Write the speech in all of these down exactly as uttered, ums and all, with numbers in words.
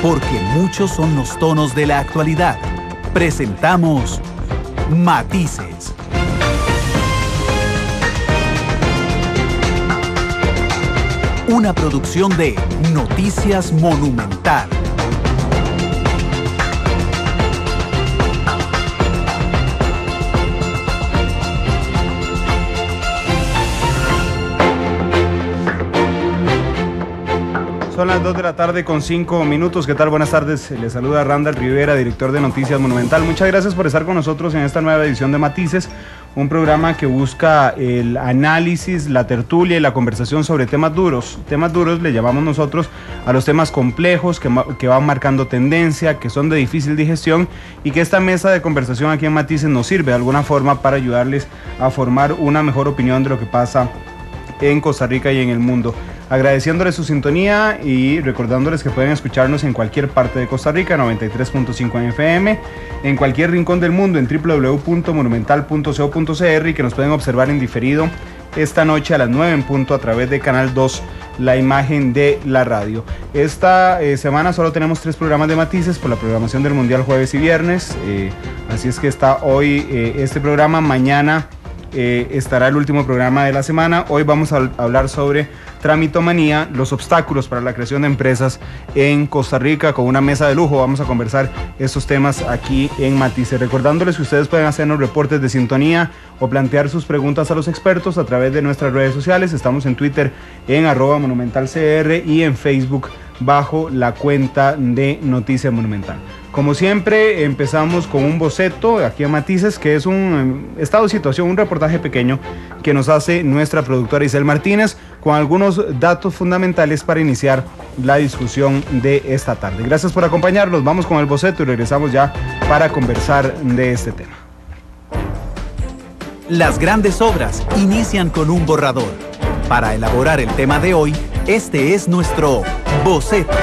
porque muchos son los tonos de la actualidad. Presentamos Matices. Una producción de Noticias Monumental. Son las dos de la tarde con cinco minutos. ¿Qué tal? Buenas tardes. Les saluda Randall Rivera, director de Noticias Monumental. Muchas gracias por estar con nosotros en esta nueva edición de Matices, un programa que busca el análisis, la tertulia y la conversación sobre temas duros. Temas duros le llamamos nosotros a los temas complejos que, que van marcando tendencia, que son de difícil digestión, y que esta mesa de conversación aquí en Matices nos sirve de alguna forma para ayudarles a formar una mejor opinión de lo que pasa en Costa Rica y en el mundo. Agradeciéndoles su sintonía y recordándoles que pueden escucharnos en cualquier parte de Costa Rica, noventa y tres punto cinco en F M, en cualquier rincón del mundo en doble u doble u doble u punto monumental punto co punto c r, y que nos pueden observar en diferido esta noche a las nueve en punto a través de Canal dos, la imagen de la radio. Esta eh, semana solo tenemos tres programas de Matices por la programación del Mundial jueves y viernes, eh, así es que está hoy eh, este programa, mañana Eh, estará el último programa de la semana. Hoy vamos a hablar sobre tramitomanía, los obstáculos para la creación de empresas en Costa Rica, con una mesa de lujo. Vamos a conversar estos temas aquí en Matices, recordándoles que ustedes pueden hacernos reportes de sintonía o plantear sus preguntas a los expertos a través de nuestras redes sociales. Estamos en Twitter en arroba monumentalcr y en Facebook bajo la cuenta de Noticias Monumental. Como siempre, empezamos con un boceto aquí en Matices, que es un estado de situación, un reportaje pequeño que nos hace nuestra productora Isel Martínez, con algunos datos fundamentales para iniciar la discusión de esta tarde. Gracias por acompañarnos, vamos con el boceto y regresamos ya para conversar de este tema. Las grandes obras inician con un borrador. Para elaborar el tema de hoy, este es nuestro boceto.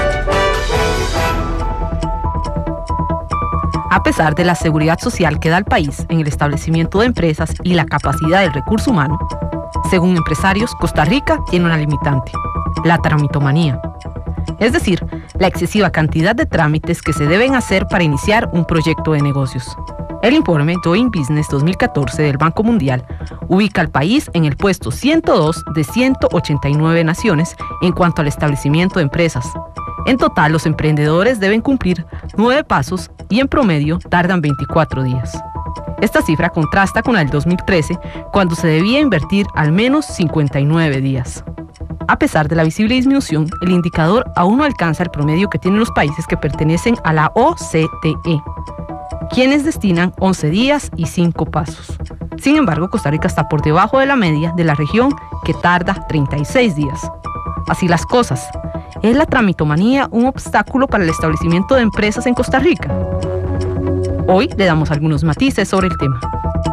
A pesar de la seguridad social que da el país en el establecimiento de empresas y la capacidad del recurso humano, según empresarios, Costa Rica tiene una limitante: la tramitomanía. Es decir, la excesiva cantidad de trámites que se deben hacer para iniciar un proyecto de negocios. El informe Doing Business dos mil catorce del Banco Mundial ubica al país en el puesto ciento dos de ciento ochenta y nueve naciones en cuanto al establecimiento de empresas. En total, los emprendedores deben cumplir nueve pasos y en promedio tardan veinticuatro días. Esta cifra contrasta con la del dos mil trece, cuando se debía invertir al menos cincuenta y nueve días. A pesar de la visible disminución, el indicador aún no alcanza el promedio que tienen los países que pertenecen a la O C D E, quienes destinan once días y cinco pasos. Sin embargo, Costa Rica está por debajo de la media de la región, que tarda treinta y seis días. Así las cosas, ¿es la tramitomanía un obstáculo para el establecimiento de empresas en Costa Rica? Hoy le damos algunos matices sobre el tema.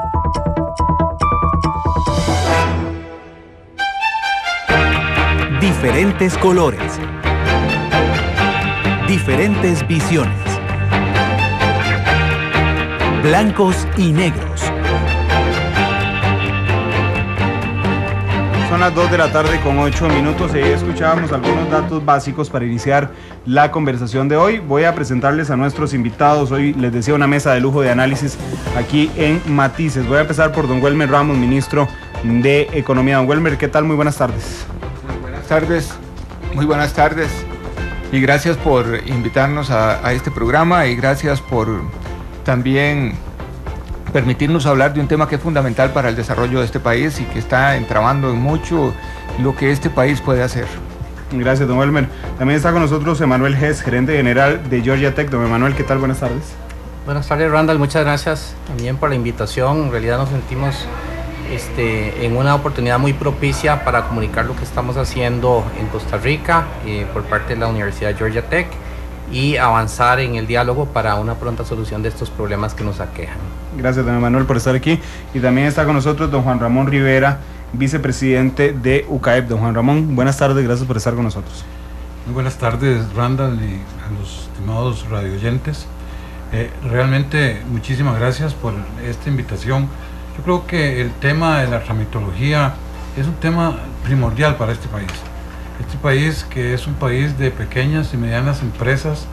Diferentes colores. Diferentes visiones. Blancos y negros. Son las dos de la tarde con ocho minutos y ahí escuchábamos algunos datos básicos para iniciar la conversación de hoy. Voy a presentarles a nuestros invitados. Hoy les decía, una mesa de lujo de análisis aquí en Matices. Voy a empezar por don Welmer Ramos, ministro de Economía. Don Welmer, ¿qué tal? Muy buenas tardes. Muy buenas tardes, muy buenas tardes. Y gracias por invitarnos a, a este programa, y gracias por también permitirnos hablar de un tema que es fundamental para el desarrollo de este país y que está entrabando en mucho lo que este país puede hacer. Gracias, don Welmer. También está con nosotros Emanuel Hess, gerente general de Georgia Tech. Don Emanuel, ¿qué tal? Buenas tardes. Buenas tardes, Randall. Muchas gracias también por la invitación. En realidad nos sentimos este, en una oportunidad muy propicia para comunicar lo que estamos haciendo en Costa Rica eh, por parte de la Universidad Georgia Tech y avanzar en el diálogo para una pronta solución de estos problemas que nos aquejan. Gracias, don Emanuel, por estar aquí. Y también está con nosotros don Juan Ramón Rivera, vicepresidente de U C A E P. Don Juan Ramón, buenas tardes, gracias por estar con nosotros. Muy buenas tardes, Randall, y a los estimados radioyentes. Eh, realmente muchísimas gracias por esta invitación. Yo creo que el tema de la tramitología es un tema primordial para este país. Este país, que es un país de pequeñas y medianas empresas,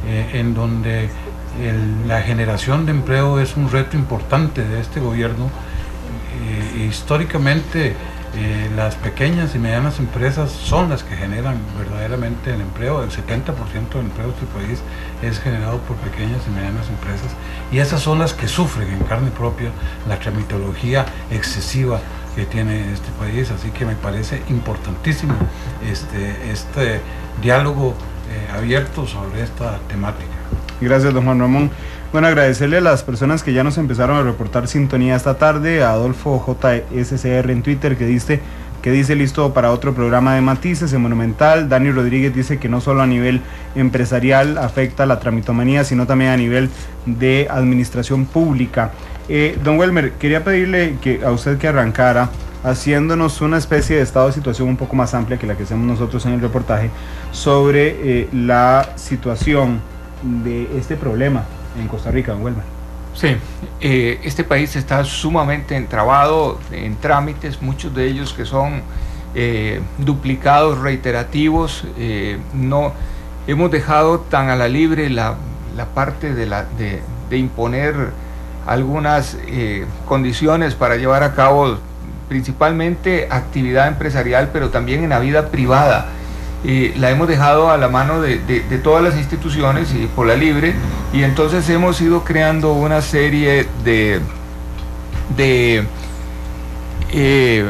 eh, en donde el, la generación de empleo es un reto importante de este gobierno. Eh, históricamente eh, las pequeñas y medianas empresas son las que generan verdaderamente el empleo. El setenta por ciento del empleo de este país es generado por pequeñas y medianas empresas, y esas son las que sufren en carne propia la tramitología excesiva que tiene este país. Así que me parece importantísimo este, este diálogo eh, abierto sobre esta temática. Gracias, don Juan Ramón. Bueno, agradecerle a las personas que ya nos empezaron a reportar sintonía esta tarde, a Adolfo J S C R en Twitter, que dice, que dice listo para otro programa de Matices en Monumental. Dani Rodríguez dice que no solo a nivel empresarial afecta la tramitomanía, sino también a nivel de administración pública. Eh, don Welmer, quería pedirle que a usted que arrancara haciéndonos una especie de estado de situación un poco más amplia que la que hacemos nosotros en el reportaje sobre eh, la situación de este problema en Costa Rica, don Welmer. Sí, eh, este país está sumamente entrabado en trámites, muchos de ellos que son eh, duplicados, reiterativos. Eh, no hemos dejado tan a la libre la, la parte de, la, de, de imponer algunas eh, condiciones para llevar a cabo principalmente actividad empresarial, pero también en la vida privada. Eh, la hemos dejado a la mano de, de, de todas las instituciones y por la libre, y entonces hemos ido creando una serie de de, eh,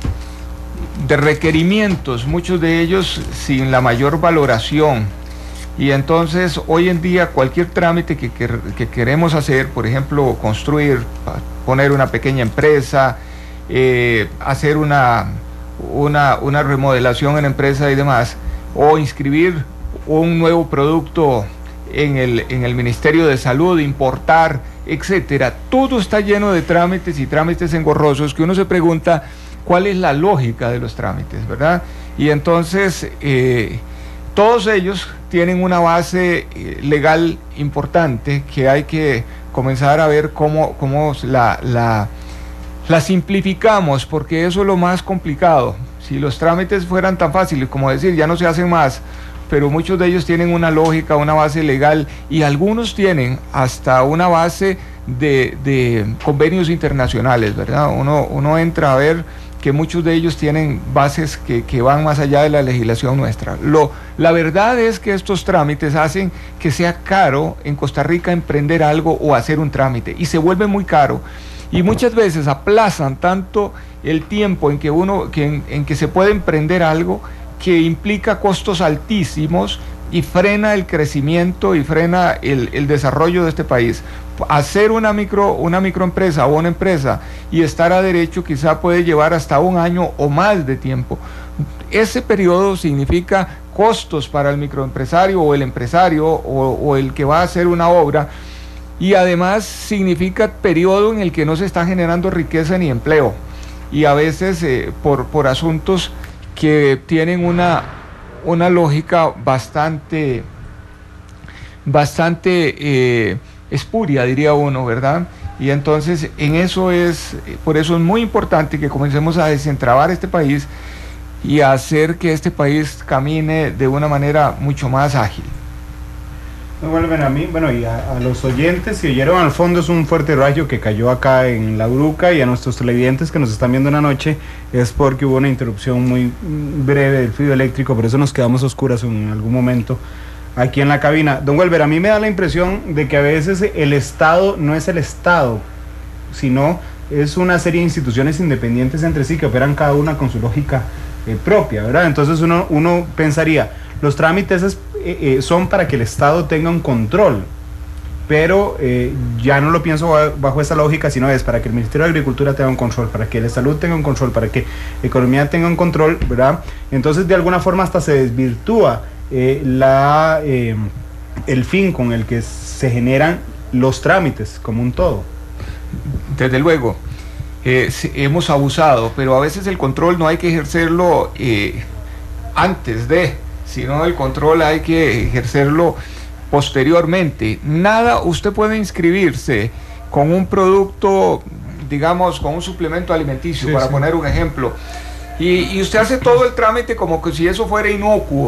de requerimientos, muchos de ellos sin la mayor valoración, y entonces hoy en día cualquier trámite que, que, que queremos hacer, por ejemplo construir, poner una pequeña empresa, eh, hacer una Una, una remodelación en la empresa y demás, o inscribir un nuevo producto en el, en el Ministerio de Salud, importar, etcétera. Todo está lleno de trámites y trámites engorrosos que uno se pregunta cuál es la lógica de los trámites, ¿verdad? Y entonces eh, todos ellos tienen una base eh, legal importante que hay que comenzar a ver cómo, cómo la... la La simplificamos, porque eso es lo más complicado. Si los trámites fueran tan fáciles, como decir, ya no se hacen más, pero muchos de ellos tienen una lógica, una base legal, y algunos tienen hasta una base de, de convenios internacionales, ¿verdad? Uno, uno entra a ver que muchos de ellos tienen bases que, que van más allá de la legislación nuestra. Lo, la verdad es que estos trámites hacen que sea caro en Costa Rica emprender algo o hacer un trámite, y se vuelve muy caro. Y muchas veces aplazan tanto el tiempo en que uno, que en, en que se puede emprender algo, que implica costos altísimos y frena el crecimiento y frena el, el desarrollo de este país. Hacer una micro, una microempresa o una empresa y estar a derecho quizá puede llevar hasta un año o más de tiempo. Ese periodo significa costos para el microempresario o el empresario o, o el que va a hacer una obra. Y además significa periodo en el que no se está generando riqueza ni empleo, y a veces eh, por, por asuntos que tienen una, una lógica bastante, bastante eh, espuria, diría uno, ¿verdad? Y entonces en eso es, por eso es muy importante que comencemos a desentrabar este país y a hacer que este país camine de una manera mucho más ágil. No vuelven a mí, bueno, y a, a los oyentes que oyeron al fondo es un fuerte rayo que cayó acá en La Uruca, y a nuestros televidentes que nos están viendo en la noche es porque hubo una interrupción muy breve del fluido eléctrico, por eso nos quedamos oscuras en algún momento aquí en la cabina. Don Welber, a mí me da la impresión de que a veces el Estado no es el Estado, sino es una serie de instituciones independientes entre sí que operan cada una con su lógica eh, propia, ¿verdad? Entonces uno, uno pensaría, los trámites es, eh, eh, son para que el Estado tenga un control, pero eh, ya no lo pienso bajo esa lógica, sino es para que el Ministerio de Agricultura tenga un control, para que la Salud tenga un control, para que Economía tenga un control, ¿verdad? Entonces de alguna forma hasta se desvirtúa eh, la, eh, el fin con el que se generan los trámites como un todo. Desde luego, eh, hemos abusado, pero a veces el control no hay que ejercerlo eh, antes de, sino el control hay que ejercerlo posteriormente. Nada, usted puede inscribirse con un producto, digamos, con un suplemento alimenticio, sí, para sí. poner un ejemplo, y, y usted hace todo el trámite como que si eso fuera inocuo,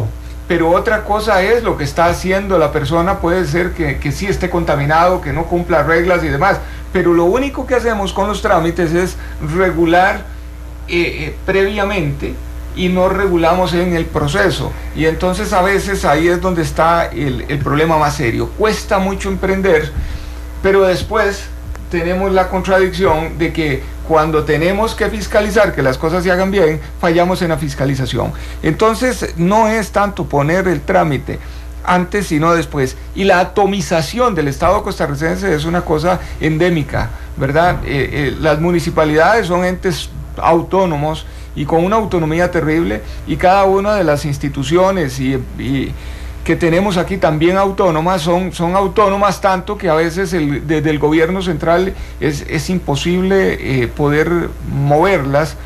pero otra cosa es lo que está haciendo la persona. Puede ser que, que sí esté contaminado, que no cumpla reglas y demás, pero lo único que hacemos con los trámites es regular eh, eh, previamente, y no regulamos en el proceso, y entonces a veces ahí es donde está el, el problema más serio. Cuesta mucho emprender, pero después tenemos la contradicción de que cuando tenemos que fiscalizar que las cosas se hagan bien, fallamos en la fiscalización. Entonces no es tanto poner el trámite antes sino después, y la atomización del Estado costarricense es una cosa endémica, ¿verdad? Eh, eh, las municipalidades son entes autónomos y con una autonomía terrible, y cada una de las instituciones y, y que tenemos aquí también autónomas, son, son autónomas tanto que a veces el, desde el gobierno central es, es imposible eh, poder moverlas,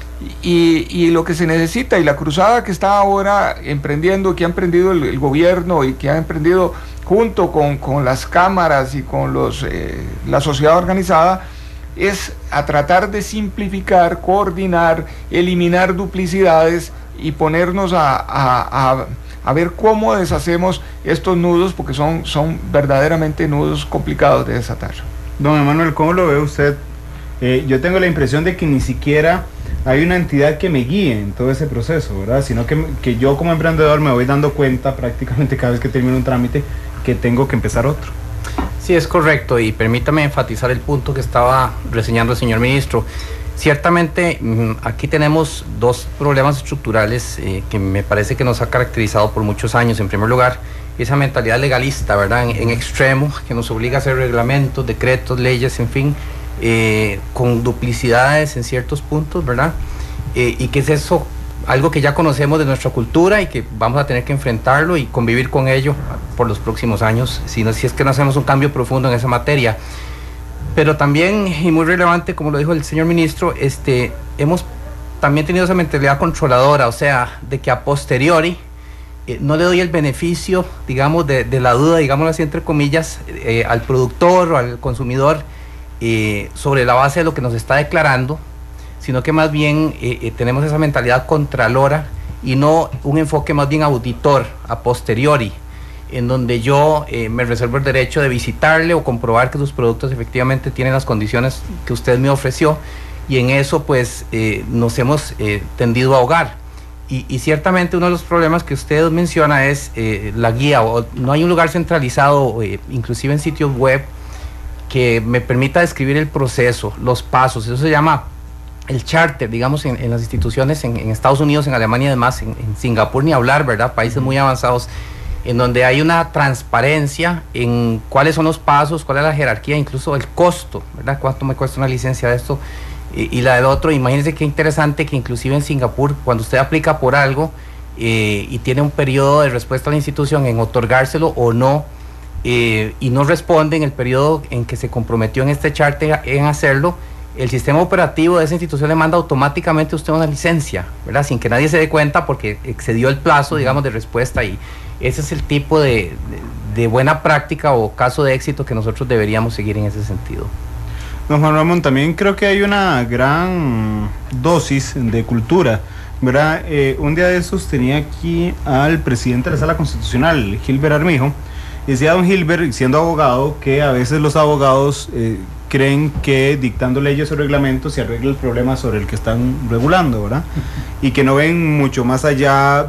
y, y lo que se necesita, y la cruzada que está ahora emprendiendo, que ha emprendido el, el gobierno y que ha emprendido junto con, con las cámaras y con los, eh, la sociedad organizada, es a tratar de simplificar, coordinar, eliminar duplicidades y ponernos a, a, a a ver cómo deshacemos estos nudos, porque son, son verdaderamente nudos complicados de desatar. Don Emanuel, ¿cómo lo ve usted? Eh, yo tengo la impresión de que ni siquiera hay una entidad que me guíe en todo ese proceso, ¿verdad? Sino que, que yo como emprendedor me voy dando cuenta prácticamente cada vez que termino un trámite que tengo que empezar otro. Sí, es correcto, y permítame enfatizar el punto que estaba reseñando el señor ministro. Ciertamente aquí tenemos dos problemas estructurales eh, que me parece que nos ha caracterizado por muchos años. En primer lugar, esa mentalidad legalista, ¿verdad?, en, en extremo, que nos obliga a hacer reglamentos, decretos, leyes, en fin, eh, con duplicidades en ciertos puntos, ¿verdad? Eh, y que es eso, algo que ya conocemos de nuestra cultura y que vamos a tener que enfrentarlo y convivir con ello por los próximos años, si, no, si es que no hacemos un cambio profundo en esa materia. Pero también, y muy relevante, como lo dijo el señor ministro, este, hemos también tenido esa mentalidad controladora, o sea, de que a posteriori eh, no le doy el beneficio, digamos, de, de la duda, digámoslo así, entre comillas, eh, al productor o al consumidor eh, sobre la base de lo que nos está declarando, sino que más bien eh, eh, tenemos esa mentalidad contralora y no un enfoque más bien auditor, a posteriori, en donde yo eh, me reservo el derecho de visitarle o comprobar que sus productos efectivamente tienen las condiciones que usted me ofreció, y en eso pues eh, nos hemos eh, tendido a ahogar. Y, y ciertamente uno de los problemas que usted menciona es eh, la guía, o no hay un lugar centralizado, eh, inclusive en sitios web, que me permita describir el proceso, los pasos. Eso se llama el charter, digamos, en, en las instituciones en, en Estados Unidos, en Alemania y demás, en, en Singapur ni hablar, ¿verdad? Países muy avanzados, en donde hay una transparencia en cuáles son los pasos, cuál es la jerarquía, incluso el costo, ¿verdad? ¿Cuánto me cuesta una licencia de esto y, y la del otro? Imagínense qué interesante que inclusive en Singapur, cuando usted aplica por algo eh, y tiene un periodo de respuesta a la institución en otorgárselo o no, eh, y no responde en el periodo en que se comprometió en este charter en hacerlo, el sistema operativo de esa institución le manda automáticamente a usted una licencia, ¿verdad? Sin que nadie se dé cuenta, porque excedió el plazo, digamos, de respuesta, y ese es el tipo de, de, de buena práctica o caso de éxito que nosotros deberíamos seguir en ese sentido. Don Juan Ramón, también creo que hay una gran dosis de cultura, ¿verdad? Eh, un día de esos tenía aquí al presidente de la Sala Constitucional, Gilbert Armijo, y decía don Gilbert, siendo abogado, que a veces los abogados eh, creen que dictando leyes o reglamentos se arregla el problema sobre el que están regulando, ¿verdad? Y que no ven mucho más allá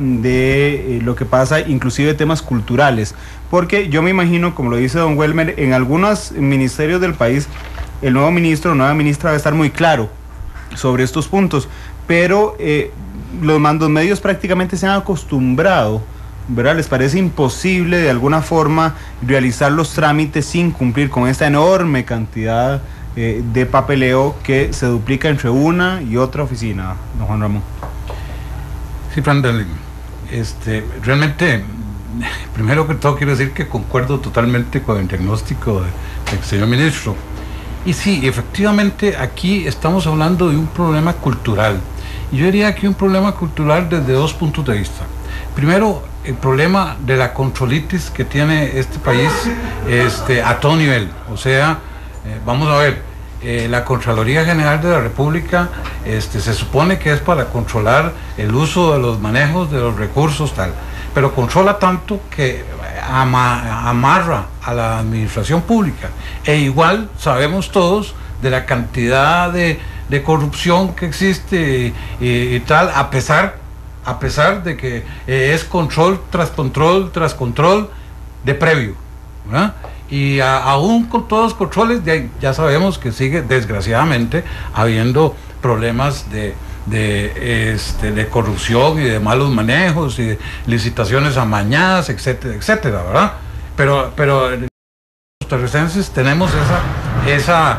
de eh, lo que pasa, inclusive temas culturales, porque yo me imagino, como lo dice don Welmer, en algunos ministerios del país el nuevo ministro o nueva ministra va a estar muy claro sobre estos puntos, pero eh, los mandos medios prácticamente se han acostumbrado, ¿verdad? Les parece imposible de alguna forma realizar los trámites sin cumplir con esta enorme cantidad eh, de papeleo que se duplica entre una y otra oficina, don Juan Ramón. Sí, Randall, este, realmente, primero que todo quiero decir que concuerdo totalmente con el diagnóstico de, del señor ministro. Y sí, efectivamente aquí estamos hablando de un problema cultural. Y yo diría que un problema cultural desde dos puntos de vista. Primero, el problema de la controlitis que tiene este país este, a todo nivel. O sea, eh, vamos a ver, eh, la Contraloría General de la República este, se supone que es para controlar el uso de los manejos de los recursos, tal. pero controla tanto que ama, amarra a la administración pública. E igual sabemos todos de la cantidad de, de corrupción que existe y, y, y tal, a pesar, a pesar de que eh, es control tras control tras control de previo, ¿verdad? Y a, aún con todos los controles, ya, ya sabemos que sigue desgraciadamente habiendo problemas de, de, este, de corrupción y de malos manejos y de licitaciones amañadas, etcétera, etcétera, ¿verdad? Pero, pero los costarricenses tenemos esa, esa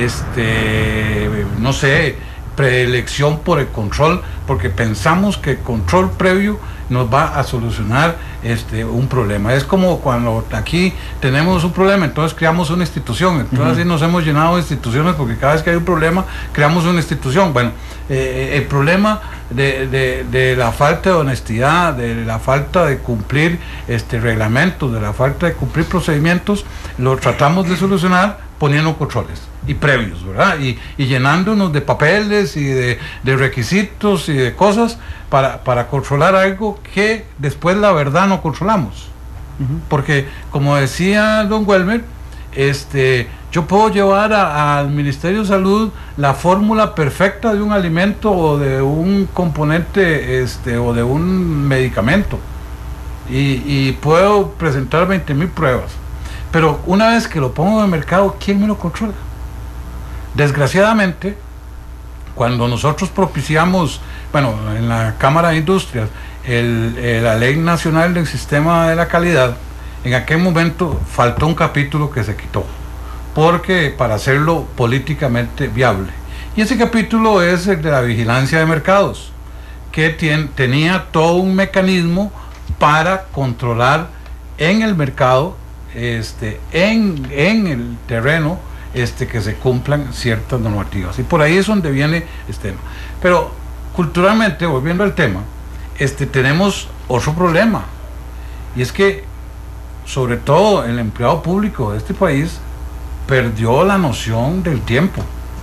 este, no sé, predilección por el control, porque pensamos que el control previo nos va a solucionar este un problema. Es como cuando aquí tenemos un problema, entonces creamos una institución, entonces así uh-huh. nos hemos llenado de instituciones, porque cada vez que hay un problema creamos una institución. Bueno, eh, el problema de, de, de la falta de honestidad, de la falta de cumplir este reglamentos, de la falta de cumplir procedimientos, lo tratamos de solucionar poniendo controles y previos, ¿verdad? Y, y llenándonos de papeles y de, de requisitos y de cosas para, para controlar algo que después la verdad no controlamos. Uh-huh. Porque, como decía don Welmer, este, yo puedo llevar a, al Ministerio de Salud la fórmula perfecta de un alimento o de un componente este, o de un medicamento y, y puedo presentar veinte mil pruebas. Pero una vez que lo pongo en el mercado, ¿quién me lo controla? Desgraciadamente, cuando nosotros propiciamos, bueno, en la Cámara de Industrias, el, el, la Ley Nacional del Sistema de la Calidad, en aquel momento faltó un capítulo que se quitó, porque para hacerlo políticamente viable. Y ese capítulo es el de la vigilancia de mercados, que tien, tenía todo un mecanismo para controlar en el mercado, este, en, en el terreno, este, que se cumplan ciertas normativas. Y por ahí es donde viene este tema. Pero culturalmente, volviendo al tema, este, tenemos otro problema. Y es que, sobre todo, el empleado público de este país perdió la noción del tiempo.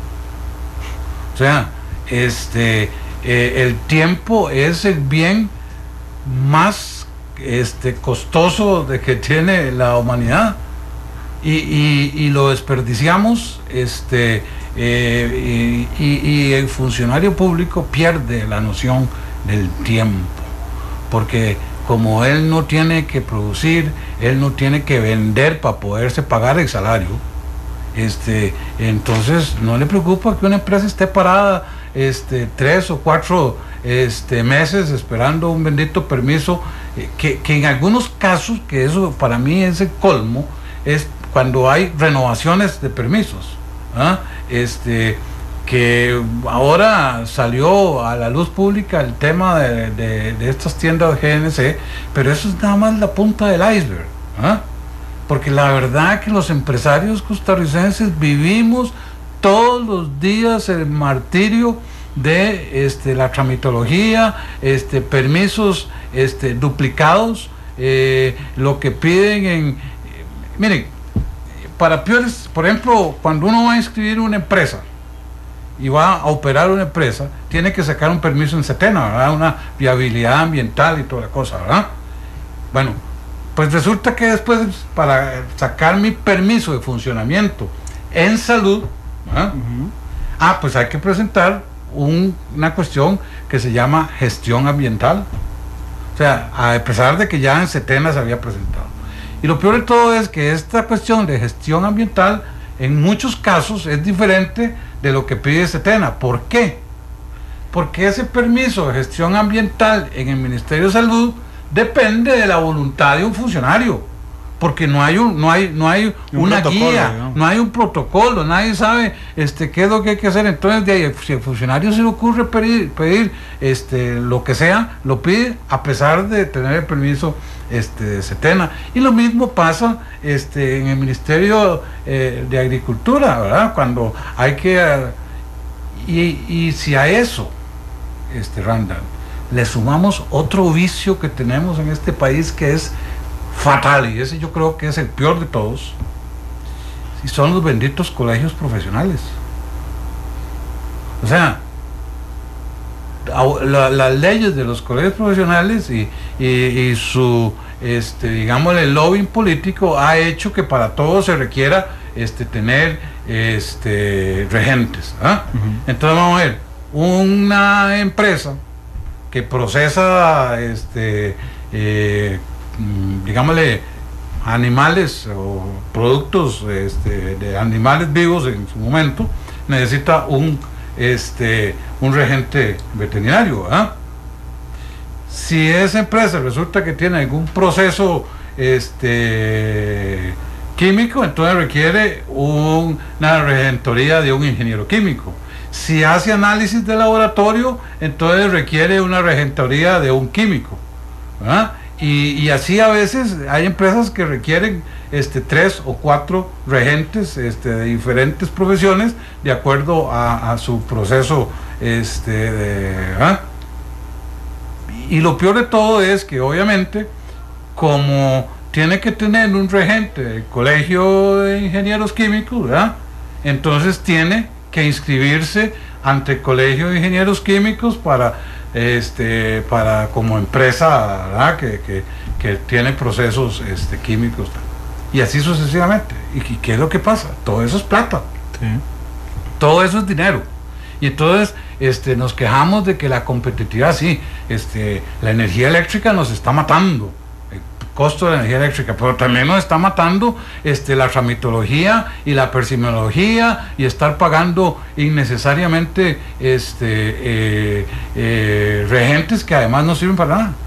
O sea, este, eh, el tiempo es el bien más este, costoso de que tiene la humanidad. Y, y, y lo desperdiciamos, este, eh, y, y, y el funcionario público pierde la noción del tiempo, porque como él no tiene que producir, él no tiene que vender para poderse pagar el salario, este, entonces no le preocupa que una empresa esté parada este, tres o cuatro este, meses esperando un bendito permiso, eh, que, que en algunos casos, que eso para mí es el colmo, es cuando hay renovaciones de permisos, ¿ah? este, que ahora salió a la luz pública el tema de, de, de estas tiendas de G N C, pero eso es nada más la punta del iceberg, ¿ah? Porque la verdad que los empresarios costarricenses vivimos todos los días el martirio de este, la tramitología, este, permisos este, duplicados, eh, lo que piden en... Eh, miren, para peores, por ejemplo, cuando uno va a inscribir una empresa y va a operar una empresa, tiene que sacar un permiso en SETENA, ¿verdad? Una viabilidad ambiental y toda la cosa, ¿verdad? Bueno, pues resulta que después, para sacar mi permiso de funcionamiento en salud, ¿verdad? Uh-huh. ah, pues hay que presentar un, una cuestión que se llama gestión ambiental. O sea, a pesar de que ya en SETENA se había presentado. Y lo peor de todo es que esta cuestión de gestión ambiental en muchos casos es diferente de lo que pide SETENA. ¿Por qué? Porque ese permiso de gestión ambiental en el Ministerio de Salud depende de la voluntad de un funcionario, porque no hay un, no hay, no hay un una guía, ¿no? no hay un protocolo, nadie sabe este, qué es lo que hay que hacer. Entonces, de ahí, si al funcionario se le ocurre pedir, pedir este, lo que sea, lo pide a pesar de tener el permiso este, de SETENA. Y lo mismo pasa este, en el Ministerio eh, de Agricultura, ¿verdad? Cuando hay que... Uh, y, y si a eso, este, Randall, le sumamos otro vicio que tenemos en este país que es fatal, y ese yo creo que es el peor de todos, y son los benditos colegios profesionales. O sea, la, las leyes de los colegios profesionales y, y, y su, este, digamos, el lobbying político ha hecho que para todo se requiera este, tener este, regentes. ¿Ah? Uh-huh. Entonces vamos a ver, una empresa que procesa, este, eh, digámosle, animales o productos este, de animales vivos en su momento, necesita un este un regente veterinario. ¿eh? Si esa empresa resulta que tiene algún proceso este químico, entonces requiere un, una regentoría de un ingeniero químico. Si hace análisis de laboratorio, entonces requiere una regentoría de un químico. ¿eh? Y, y así a veces hay empresas que requieren este, tres o cuatro regentes este, de diferentes profesiones de acuerdo a, a su proceso. Este, de, ¿ah? Y lo peor de todo es que obviamente, como tiene que tener un regente del Colegio de Ingenieros Químicos, ¿verdad? Entonces tiene que inscribirse ante el Colegio de Ingenieros Químicos para este para como empresa, ¿verdad? Que, que, que tiene procesos este, químicos y así sucesivamente. ¿Y qué es lo que pasa? Todo eso es plata. Sí. Todo eso es dinero. Y entonces este, nos quejamos de que la competitividad, sí, este, la energía eléctrica nos está matando, el costo de la energía eléctrica, pero también nos está matando este, la tramitología y la persimología y estar pagando innecesariamente este, eh, eh, regentes que además no sirven para nada.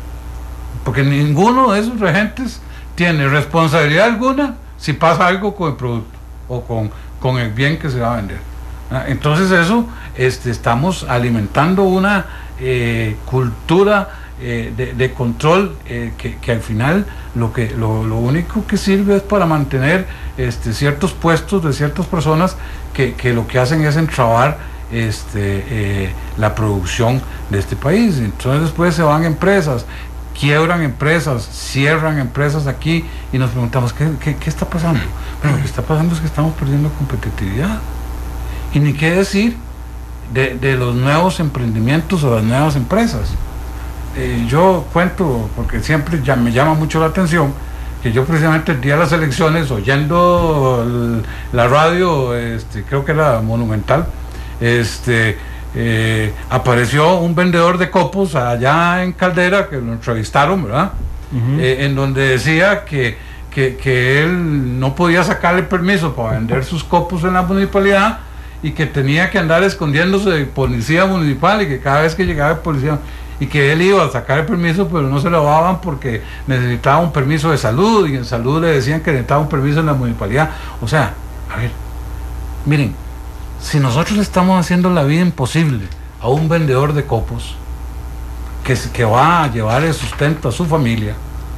Porque ninguno de esos regentes tiene responsabilidad alguna si pasa algo con el producto o con, con el bien que se va a vender. Entonces eso, este, estamos alimentando una eh, cultura eh, de, de control eh, que, que al final lo, que, lo, lo único que sirve es para mantener este, ciertos puestos de ciertas personas que, que lo que hacen es entrabar este, eh, la producción de este país. Entonces después se van empresas, quiebran empresas, cierran empresas aquí y nos preguntamos ¿qué, qué, qué está pasando? Bueno, lo que está pasando es que estamos perdiendo competitividad. Y ni qué decir de, de los nuevos emprendimientos o las nuevas empresas. Eh, yo cuento, porque siempre ya me llama mucho la atención, que yo precisamente el día de las elecciones, oyendo el, la radio, este, creo que era Monumental, este, eh, apareció un vendedor de copos allá en Caldera, que lo entrevistaron, ¿verdad? Uh-huh. eh, en donde decía que, que, que él no podía sacarle permiso para vender sus copos en la municipalidad, y que tenía que andar escondiéndose de policía municipal, y que cada vez que llegaba el policía, y que él iba a sacar el permiso, pero no se lo daban porque necesitaba un permiso de salud, y en salud le decían que necesitaba un permiso en la municipalidad. O sea, a ver, miren, si nosotros estamos haciendo la vida imposible a un vendedor de copos que, que va a llevar el sustento a su familia,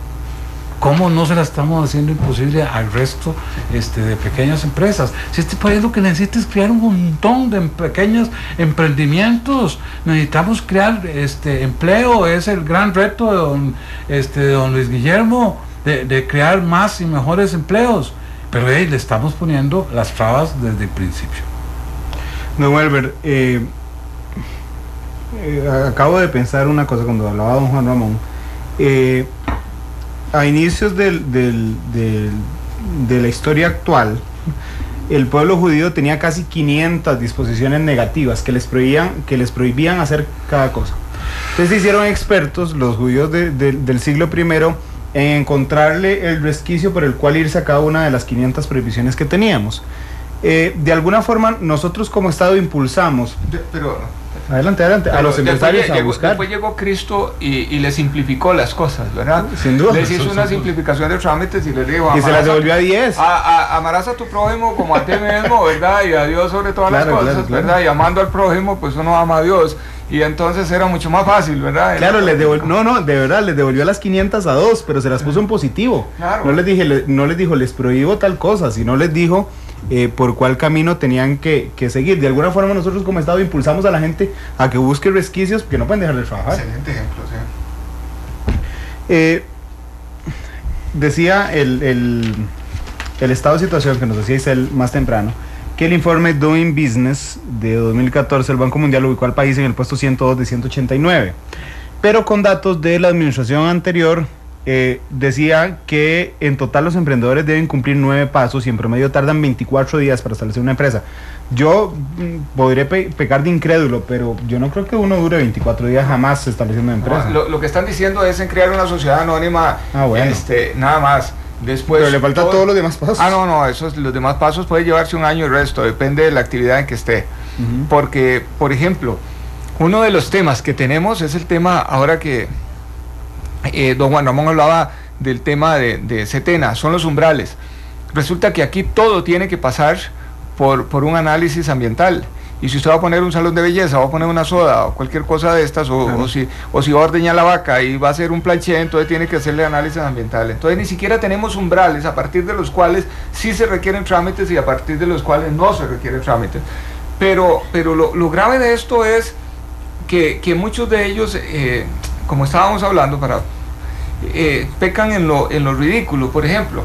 ¿cómo no se la estamos haciendo imposible al resto este, de pequeñas empresas? Si este país lo que necesita es crear un montón de pequeños emprendimientos, necesitamos crear este, empleo, es el gran reto de don, este, de don Luis Guillermo, de, de crear más y mejores empleos, pero hey, le estamos poniendo las trabas desde el principio. Don Welber, eh, eh, acabo de pensar una cosa cuando hablaba don Juan Ramón. Eh, A inicios del, del, del, de la historia actual, el pueblo judío tenía casi quinientas disposiciones negativas que les prohibían, que les prohibían hacer cada cosa. Entonces se hicieron expertos, los judíos de, de, del siglo primero, en encontrarle el resquicio por el cual irse a cada una de las quinientas prohibiciones que teníamos. Eh, de alguna forma, nosotros como Estado impulsamos... De, pero... Adelante, adelante, a los empresarios a llegó, buscar. Después llegó Cristo y, y les simplificó las cosas, ¿verdad? Sin duda. Les hizo una simplificación de trámites y les dijo... Y se las devolvió a diez. A, a, amarás a tu prójimo como a ti mismo, ¿verdad? Y a Dios sobre todas claro, las cosas, claro, claro. ¿verdad? Y amando al prójimo, pues uno ama a Dios. Y entonces era mucho más fácil, ¿verdad? Claro, les devolvió, no, no, de verdad, les devolvió las quinientas a dos, pero se las puso en positivo. Claro. No les dije, le, no les dijo, les prohíbo tal cosa, sino les dijo... Eh, por cuál camino tenían que, que seguir. De alguna forma nosotros como Estado impulsamos a la gente a que busque resquicios porque no pueden dejar de trabajar. Excelente ejemplo, sí. Eh, decía el, el, el estado de situación que nos decía Isel más temprano, que el informe Doing Business de dos mil catorce, el Banco Mundial ubicó al país en el puesto ciento dos de ciento ochenta y nueve. Pero con datos de la administración anterior, eh, decía que en total los emprendedores deben cumplir nueve pasos y en promedio tardan veinticuatro días para establecer una empresa. Yo mm, podré pe pecar de incrédulo, pero yo no creo que uno dure veinticuatro días jamás estableciendo una empresa. No, lo, lo que están diciendo es en crear una sociedad anónima, ah, bueno. este, nada más. Después, pero le falta todo, todos los demás pasos. Ah, no, no, esos, los demás pasos puede llevarse un año y el resto, depende de la actividad en que esté. Uh-huh. Porque, por ejemplo, uno de los temas que tenemos es el tema, ahora que eh, don Juan Ramón hablaba del tema de, de Setena, son los umbrales. Resulta que aquí todo tiene que pasar por, por un análisis ambiental. Y si usted va a poner un salón de belleza, va a poner una soda o cualquier cosa de estas, o, uh-huh. o, si, o si va a ordeñar la vaca y va a hacer un planché, entonces tiene que hacerle análisis ambiental. Entonces ni siquiera tenemos umbrales a partir de los cuales sí se requieren trámites y a partir de los cuales no se requieren trámites. Pero, pero lo, lo grave de esto es que, que muchos de ellos, eh, como estábamos hablando, para, eh, pecan en lo, en lo ridículo. Por ejemplo,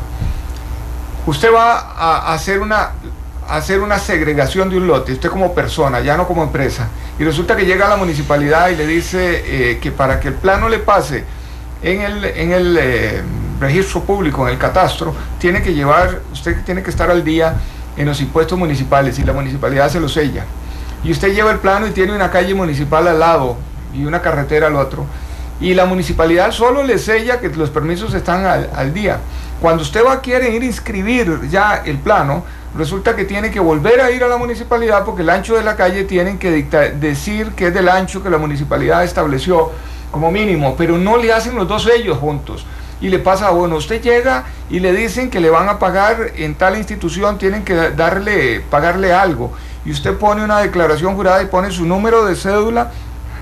usted va a hacer una... hacer una segregación de un lote, usted como persona, ya no como empresa, y resulta que llega a la municipalidad y le dice eh, que para que el plano le pase en el, en el eh, registro público, en el catastro, tiene que llevar, usted tiene que estar al día en los impuestos municipales y la municipalidad se lo sella. Y usted lleva el plano y tiene una calle municipal al lado y una carretera al otro, y la municipalidad solo le sella que los permisos están al, al día. Cuando usted va a querer ir a inscribir ya el plano, resulta que tiene que volver a ir a la municipalidad porque el ancho de la calle tienen que dictar, decir que es del ancho que la municipalidad estableció como mínimo, pero no le hacen los dos sellos juntos. Y le pasa, bueno, usted llega y le dicen que le van a pagar en tal institución, tienen que darle, pagarle algo, y usted pone una declaración jurada y pone su número de cédula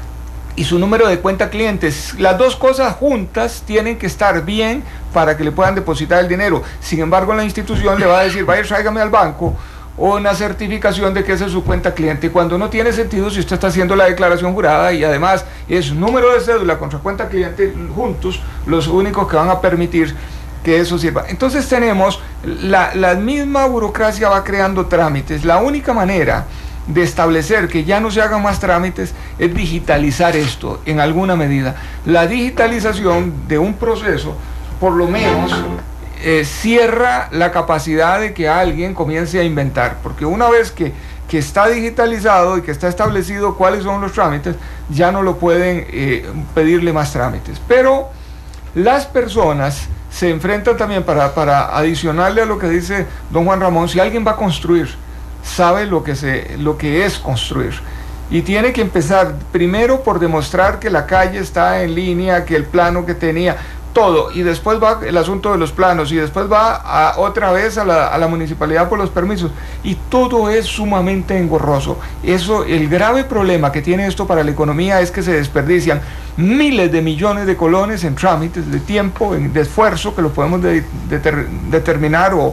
y su número de cuenta clientes. Las dos cosas juntas tienen que estar bien para que le puedan depositar el dinero. Sin embargo, la institución le va a decir, vaya, tráigame al banco una certificación de que esa es su cuenta cliente, cuando no tiene sentido si usted está haciendo la declaración jurada y además es número de cédula contra cuenta cliente juntos los únicos que van a permitir que eso sirva. Entonces tenemos, la, la misma burocracia va creando trámites. La única manera de establecer que ya no se hagan más trámites es digitalizar esto en alguna medida. La digitalización de un proceso por lo menos eh, cierra la capacidad de que alguien comience a inventar, porque una vez que, que está digitalizado y que está establecido cuáles son los trámites, ya no lo pueden eh, pedirle más trámites. Pero las personas se enfrentan también, para, para adicionarle a lo que dice don Juan Ramón, si alguien va a construir, sabe lo que, se, lo que es construir. Y tiene que empezar primero por demostrar que la calle está en línea, que el plano que tenía, todo, y después va el asunto de los planos, y después va a, otra vez a la, a la municipalidad por los permisos, y todo es sumamente engorroso. Eso, el grave problema que tiene esto para la economía es que se desperdician miles de millones de colones en trámites, de tiempo, en, de esfuerzo, que lo podemos de, de ter, determinar o,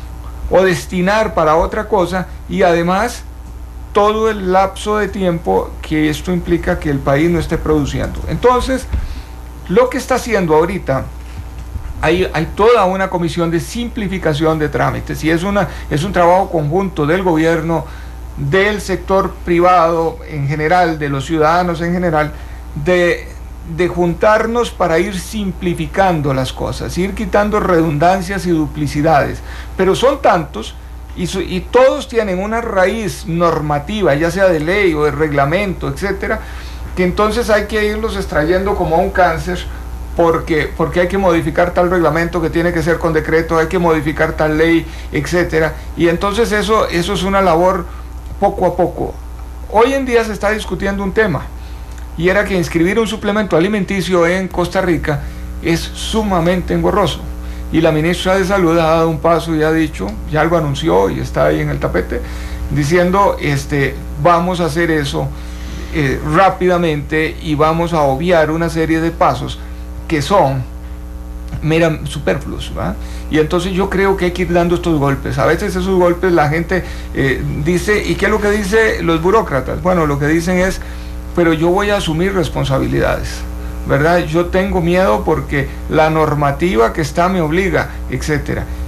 o destinar para otra cosa, y además todo el lapso de tiempo que esto implica que el país no esté produciendo. Entonces, lo que está haciendo ahorita, hay, hay toda una comisión de simplificación de trámites, y es, una, es un trabajo conjunto del gobierno, del sector privado en general, de los ciudadanos en general, de, de juntarnos para ir simplificando las cosas, ir quitando redundancias y duplicidades. Pero son tantos, y, su, y todos tienen una raíz normativa, ya sea de ley o de reglamento, etcétera, que entonces hay que irlos extrayendo como un cáncer, porque, porque hay que modificar tal reglamento que tiene que ser con decreto, hay que modificar tal ley, etcétera. Y entonces eso, eso es una labor poco a poco. Hoy en día se está discutiendo un tema, y era que inscribir un suplemento alimenticio en Costa Rica es sumamente engorroso. Y la ministra de Salud ha dado un paso y ha dicho, ya lo anunció y está ahí en el tapete, diciendo, este, vamos a hacer eso Eh, rápidamente, y vamos a obviar una serie de pasos que son mera superfluos, ¿verdad? Y entonces yo creo que hay que ir dando estos golpes. A veces esos golpes la gente eh, dice, ¿y qué es lo que dicen los burócratas? Bueno, lo que dicen es, pero yo voy a asumir responsabilidades, ¿verdad? Yo tengo miedo porque la normativa que está me obliga, etcétera.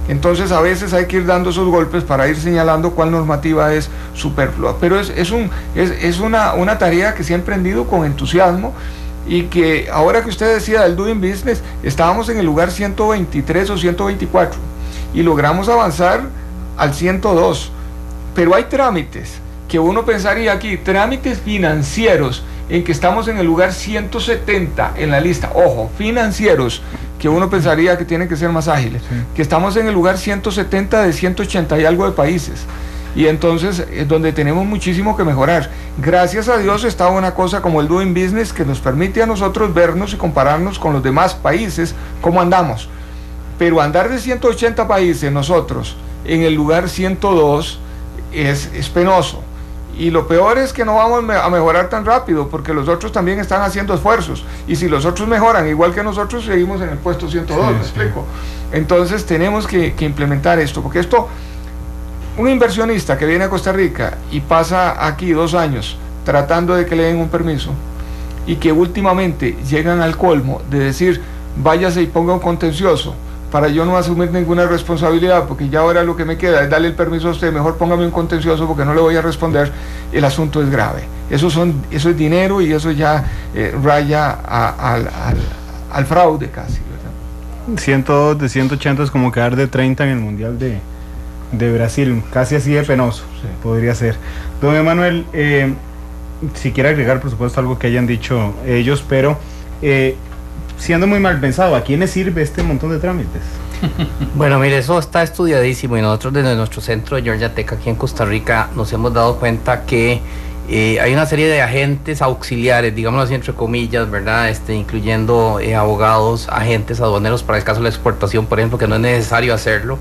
Entonces a veces hay que ir dando esos golpes para ir señalando cuál normativa es superflua, pero es, es, un, es, es una, una tarea que se ha emprendido con entusiasmo, y que ahora que usted decía del Doing Business, estábamos en el lugar ciento veintitrés o ciento veinticuatro y logramos avanzar al ciento dos, pero hay trámites que uno pensaría aquí, trámites financieros, en que estamos en el lugar ciento setenta en la lista, ojo, financieros, que uno pensaría que tienen que ser más ágiles, sí. Que estamos en el lugar ciento setenta de ciento ochenta y algo de países, y entonces es donde tenemos muchísimo que mejorar. Gracias a Dios está una cosa como el Doing Business, que nos permite a nosotros vernos y compararnos con los demás países, cómo andamos, pero andar de ciento ochenta países nosotros en el lugar ciento dos es, es penoso. Y lo peor es que no vamos a mejorar tan rápido, porque los otros también están haciendo esfuerzos, y si los otros mejoran igual que nosotros, seguimos en el puesto ciento dos, sí, ¿me explico? Entonces tenemos que, que implementar esto, porque esto, un inversionista que viene a Costa Rica y pasa aquí dos años tratando de que le den un permiso, y que últimamente llegan al colmo de decir, váyase y ponga un contencioso, para yo no asumir ninguna responsabilidad, porque ya ahora lo que me queda es darle el permiso a usted, mejor póngame un contencioso porque no le voy a responder, el asunto es grave. Eso, son, eso es dinero, y eso ya eh, raya a, a, al, al fraude casi, ¿verdad? ciento dos de ciento ochenta es como quedar de treinta en el Mundial de, de Brasil, casi así de penoso, sí. Podría ser. Don Emanuel, eh, si quiere agregar, por supuesto, algo que hayan dicho ellos, pero... Eh, siendo muy mal pensado, ¿a quiénes sirve este montón de trámites? Bueno, mire, eso está estudiadísimo, y nosotros desde nuestro centro de Georgia Tech aquí en Costa Rica nos hemos dado cuenta que eh, hay una serie de agentes auxiliares, digámoslo así entre comillas, ¿verdad? Este, incluyendo eh, abogados, agentes aduaneros para el caso de la exportación, por ejemplo, que no es necesario hacerlo,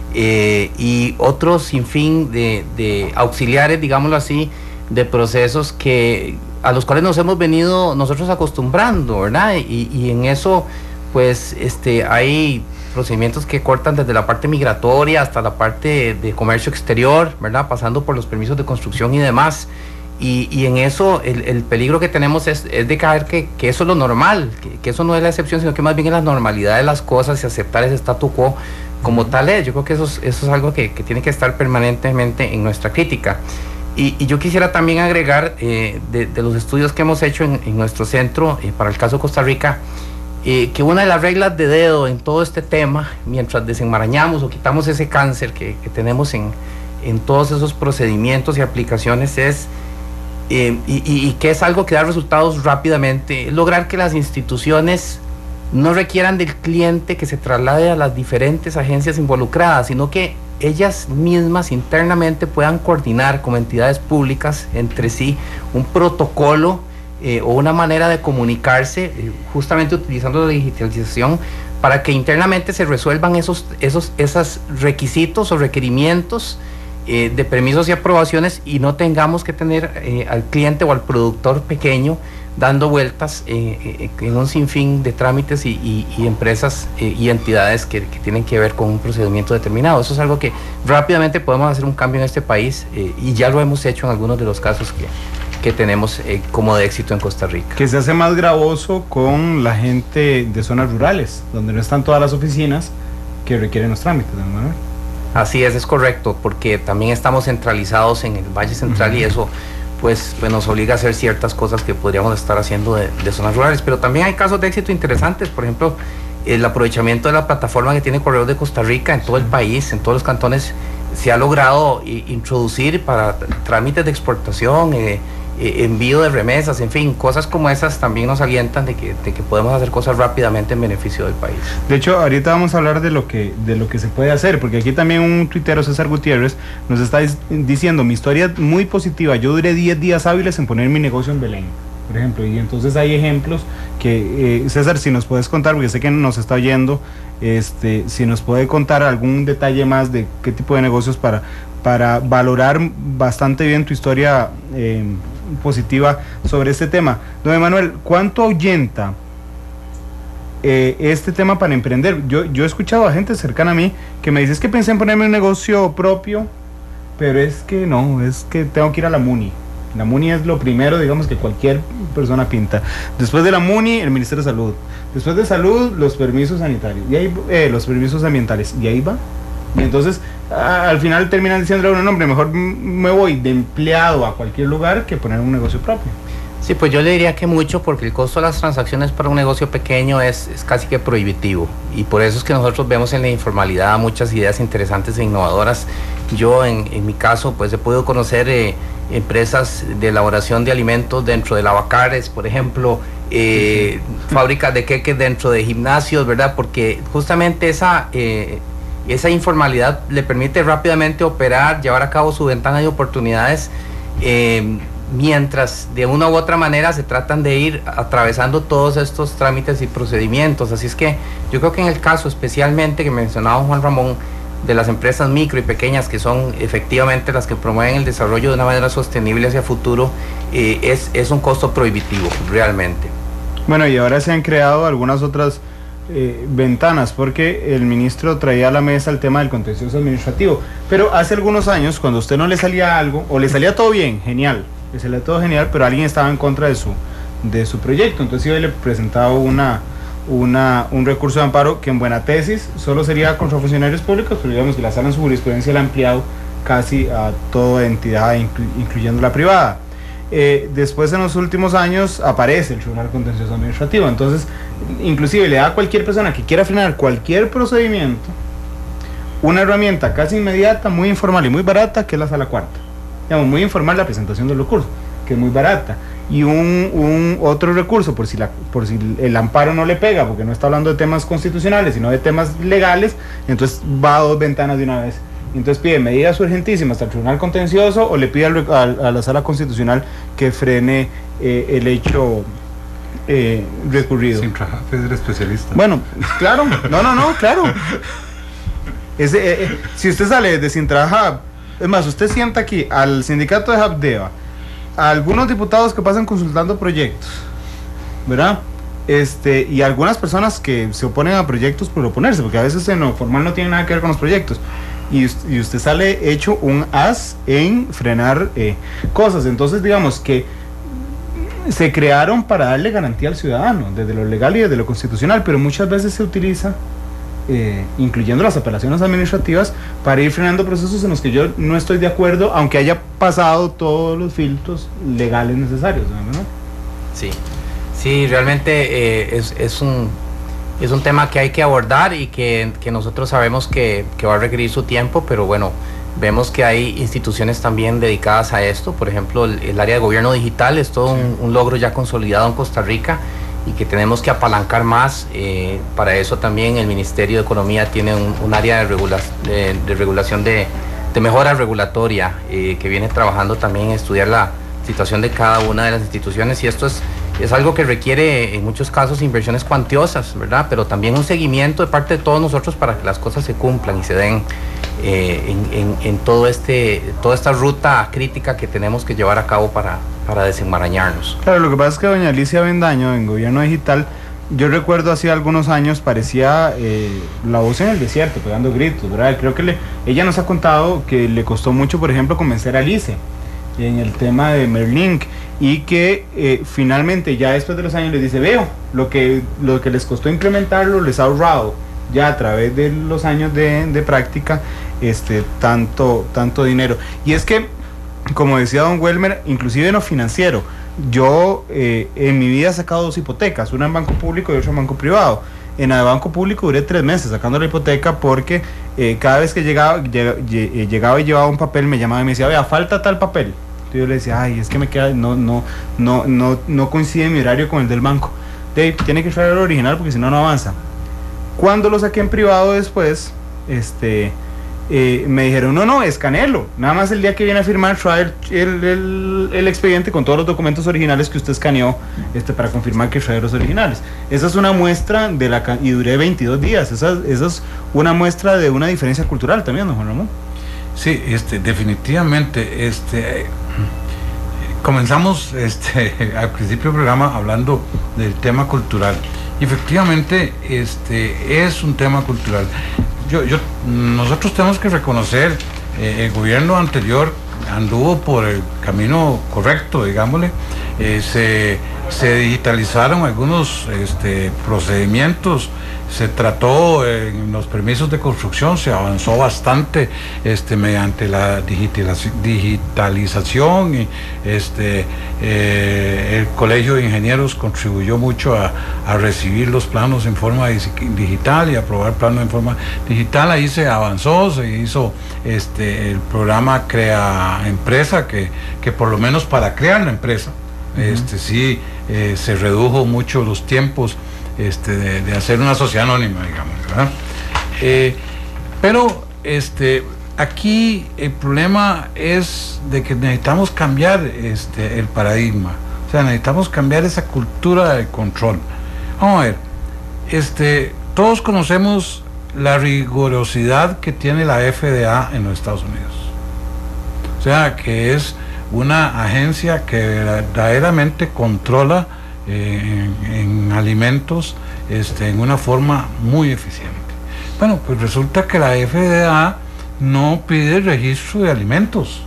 eh, y otros sinfín de, de auxiliares, digámoslo así, de procesos que a los cuales nos hemos venido nosotros acostumbrando, ¿verdad? Y, y en eso, pues, este, hay procedimientos que cortan desde la parte migratoria hasta la parte de, de comercio exterior, ¿verdad? Pasando por los permisos de construcción y demás. Y, y en eso el, el peligro que tenemos es, es de caer que, que eso es lo normal, que, que eso no es la excepción, sino que más bien es la normalidad de las cosas, y aceptar ese statu quo como tal es. Yo creo que eso es, eso es algo que, que tiene que estar permanentemente en nuestra crítica. Y, y yo quisiera también agregar eh, de, de los estudios que hemos hecho en, en nuestro centro eh, para el caso de Costa Rica, eh, que una de las reglas de dedo en todo este tema, mientras desenmarañamos o quitamos ese cáncer que, que tenemos en, en todos esos procedimientos y aplicaciones, es, eh, y, y, y que es algo que da resultados rápidamente, es lograr que las instituciones no requieran del cliente que se traslade a las diferentes agencias involucradas, sino que ellas mismas internamente puedan coordinar como entidades públicas entre sí un protocolo eh, o una manera de comunicarse, eh, justamente utilizando la digitalización, para que internamente se resuelvan esos, esos, esos requisitos o requerimientos eh, de permisos y aprobaciones, y no tengamos que tener eh, al cliente o al productor pequeño dando vueltas eh, eh, en un sinfín de trámites y, y, y empresas eh, y entidades que, que tienen que ver con un procedimiento determinado. Eso es algo que rápidamente podemos hacer un cambio en este país, eh, y ya lo hemos hecho en algunos de los casos que, que tenemos eh, como de éxito en Costa Rica. Que se hace más gravoso con la gente de zonas rurales, donde no están todas las oficinas que requieren los trámites, ¿no, Manuel? Así es, es correcto, porque también estamos centralizados en el Valle Central, uh-huh. y eso pues, pues nos obliga a hacer ciertas cosas que podríamos estar haciendo de, de zonas rurales. Pero también hay casos de éxito interesantes, por ejemplo, el aprovechamiento de la plataforma que tiene Correos de Costa Rica en todo el país, en todos los cantones, se ha logrado i- introducir para trámites de exportación, eh, eh, envío de remesas, en fin, cosas como esas también nos alientan de que, de que podemos hacer cosas rápidamente en beneficio del país. De hecho, ahorita vamos a hablar de lo que de lo que se puede hacer, porque aquí también un tuitero, César Gutiérrez, nos está diciendo, mi historia muy positiva, yo duré diez días hábiles en poner mi negocio en Belén, por ejemplo, y entonces hay ejemplos que, eh, César, si nos puedes contar, porque sé que nos está oyendo, este, si nos puede contar algún detalle más de qué tipo de negocios para, para valorar bastante bien tu historia eh, positiva sobre este tema. Don Emanuel, ¿cuánto ahuyenta eh, este tema para emprender? Yo, yo he escuchado a gente cercana a mí que me dice, es que pensé en ponerme un negocio propio, pero es que no, es que tengo que ir a la MUNI. La MUNI es lo primero, digamos, que cualquier persona pinta. Después de la MUNI, el Ministerio de Salud. Después de Salud, los permisos sanitarios. Y ahí, eh, los permisos ambientales. Y ahí va. Y entonces a, al final terminan diciéndole a un hombre, mejor me voy de empleado a cualquier lugar que poner un negocio propio. Sí, pues yo le diría que mucho, porque el costo de las transacciones para un negocio pequeño es, es casi que prohibitivo, y por eso es que nosotros vemos en la informalidad muchas ideas interesantes e innovadoras. Yo en, en mi caso pues he podido conocer eh, empresas de elaboración de alimentos dentro de lavacares, por ejemplo, eh, sí. fábricas de queques dentro de gimnasios, ¿verdad? Porque justamente esa, eh, esa informalidad le permite rápidamente operar, llevar a cabo su ventana de oportunidades, eh, mientras de una u otra manera se tratan de ir atravesando todos estos trámites y procedimientos. Así es que yo creo que en el caso especialmente que mencionaba Juan Ramón, de las empresas micro y pequeñas, que son efectivamente las que promueven el desarrollo de una manera sostenible hacia futuro, eh, es, es un costo prohibitivo realmente. Bueno, y ahora se han creado algunas otras eh, ventanas, porque el ministro traía a la mesa el tema del contencioso administrativo, pero hace algunos años, cuando a usted no le salía algo, o le salía todo bien, genial, le salía todo genial, pero alguien estaba en contra de su, de su proyecto, entonces yo le presentaba una, una, un recurso de amparo que en buena tesis solo sería contra funcionarios públicos, pero digamos que la sala en su jurisprudencia la ha ampliado casi a toda entidad, inclu, incluyendo la privada. Eh, después, en los últimos años, aparece el Tribunal Contencioso Administrativo, entonces inclusive le da a cualquier persona que quiera frenar cualquier procedimiento una herramienta casi inmediata, muy informal y muy barata, que es la sala cuarta. Digamos, muy informal la presentación del recurso, que es muy barata, y un, un otro recurso por si, la, por si el amparo no le pega, porque no está hablando de temas constitucionales, sino de temas legales, entonces va a dos ventanas de una vez. Entonces pide medidas urgentísimas hasta el Tribunal Contencioso, o le pide al, a, a la Sala Constitucional que frene eh, el hecho eh, recurrido. Sintrahab es el especialista. Bueno, claro, no, no, no, claro. Ese, eh, eh, si usted sale de Sintrahab, es más, usted sienta aquí al sindicato de Habdeba, a algunos diputados que pasan consultando proyectos, ¿verdad? Este, y algunas personas que se oponen a proyectos por oponerse, porque a veces en lo formal no tiene nada que ver con los proyectos, y, y usted sale hecho un as en frenar eh, cosas. Entonces, digamos que se crearon para darle garantía al ciudadano, desde lo legal y desde lo constitucional, pero muchas veces se utiliza, Eh, incluyendo las apelaciones administrativas, para ir frenando procesos en los que yo no estoy de acuerdo, aunque haya pasado todos los filtros legales necesarios, ¿no? Sí, sí, realmente eh, es, es, un, es un tema que hay que abordar y que, que nosotros sabemos que, que va a requerir su tiempo, pero bueno, vemos que hay instituciones también dedicadas a esto. Por ejemplo, el, el área de gobierno digital es todo un, un logro ya consolidado en Costa Rica, y que tenemos que apalancar más. Eh, para eso también el Ministerio de Economía tiene un, un área de, regula de, de regulación de, de mejora regulatoria, eh, que viene trabajando también en estudiar la situación de cada una de las instituciones, y esto es, es algo que requiere en muchos casos inversiones cuantiosas, ¿verdad? Pero también un seguimiento de parte de todos nosotros para que las cosas se cumplan y se den eh, en, en, en todo este, toda esta ruta crítica que tenemos que llevar a cabo para, para desenmarañarnos. Claro, lo que pasa es que doña Alicia Bendaño en Gobierno Digital, yo recuerdo hace algunos años, parecía eh, la voz en el desierto, pegando gritos, ¿verdad? Creo que le, ella nos ha contado que le costó mucho, por ejemplo, convencer a Alice en el tema de Merlink, y que eh, finalmente ya después de los años les dice, veo, lo que, lo que les costó implementarlo les ha ahorrado ya a través de los años de, de práctica este, tanto, tanto dinero. Y es que, como decía don Welmer, inclusive en lo financiero, yo eh, en mi vida he sacado dos hipotecas, una en banco público y otra en banco privado. En el banco público duré tres meses sacando la hipoteca, porque eh, cada vez que llegaba, lleg, llegaba y llevaba un papel, me llamaba y me decía, vea, falta tal papel. Yo le decía, ay, es que me queda, no, no, no, no, no coincide mi horario con el del banco. Dave, tiene que traer el original porque si no, no avanza. Cuando lo saqué en privado después, este, eh, me dijeron, no, no, escanelo. Nada más el día que viene a firmar, trae el, el, el expediente con todos los documentos originales que usted escaneó, este, para confirmar que trae los originales. Esa es una muestra de la, y duré veintidós días. Esa, esa es una muestra de una diferencia cultural también, don Juan Ramón. Sí, este, definitivamente, este, comenzamos este, al principio del programa hablando del tema cultural, y efectivamente este, es un tema cultural. Yo, yo, nosotros tenemos que reconocer, eh, el gobierno anterior anduvo por el camino correcto, digámosle, eh, se, se digitalizaron algunos este, procedimientos, se trató eh, en los permisos de construcción, se avanzó bastante este, mediante la digitalización y este, eh, el Colegio de Ingenieros contribuyó mucho a, a recibir los planos en forma digital y aprobar planos en forma digital. Ahí se avanzó, se hizo este, el programa Crea Empresa, que, que por lo menos para crear la empresa, uh-huh. este, sí eh, se redujo mucho los tiempos Este, de, de hacer una sociedad anónima, digamos, ¿verdad? Eh, pero este, aquí el problema es de que necesitamos cambiar este, el paradigma, o sea, necesitamos cambiar esa cultura del control. Vamos a ver, este, todos conocemos la rigurosidad que tiene la F D A en los Estados Unidos, o sea, que es una agencia que verdaderamente controla En, en alimentos este, en una forma muy eficiente. Bueno, pues resulta que la F D A no pide registro de alimentos.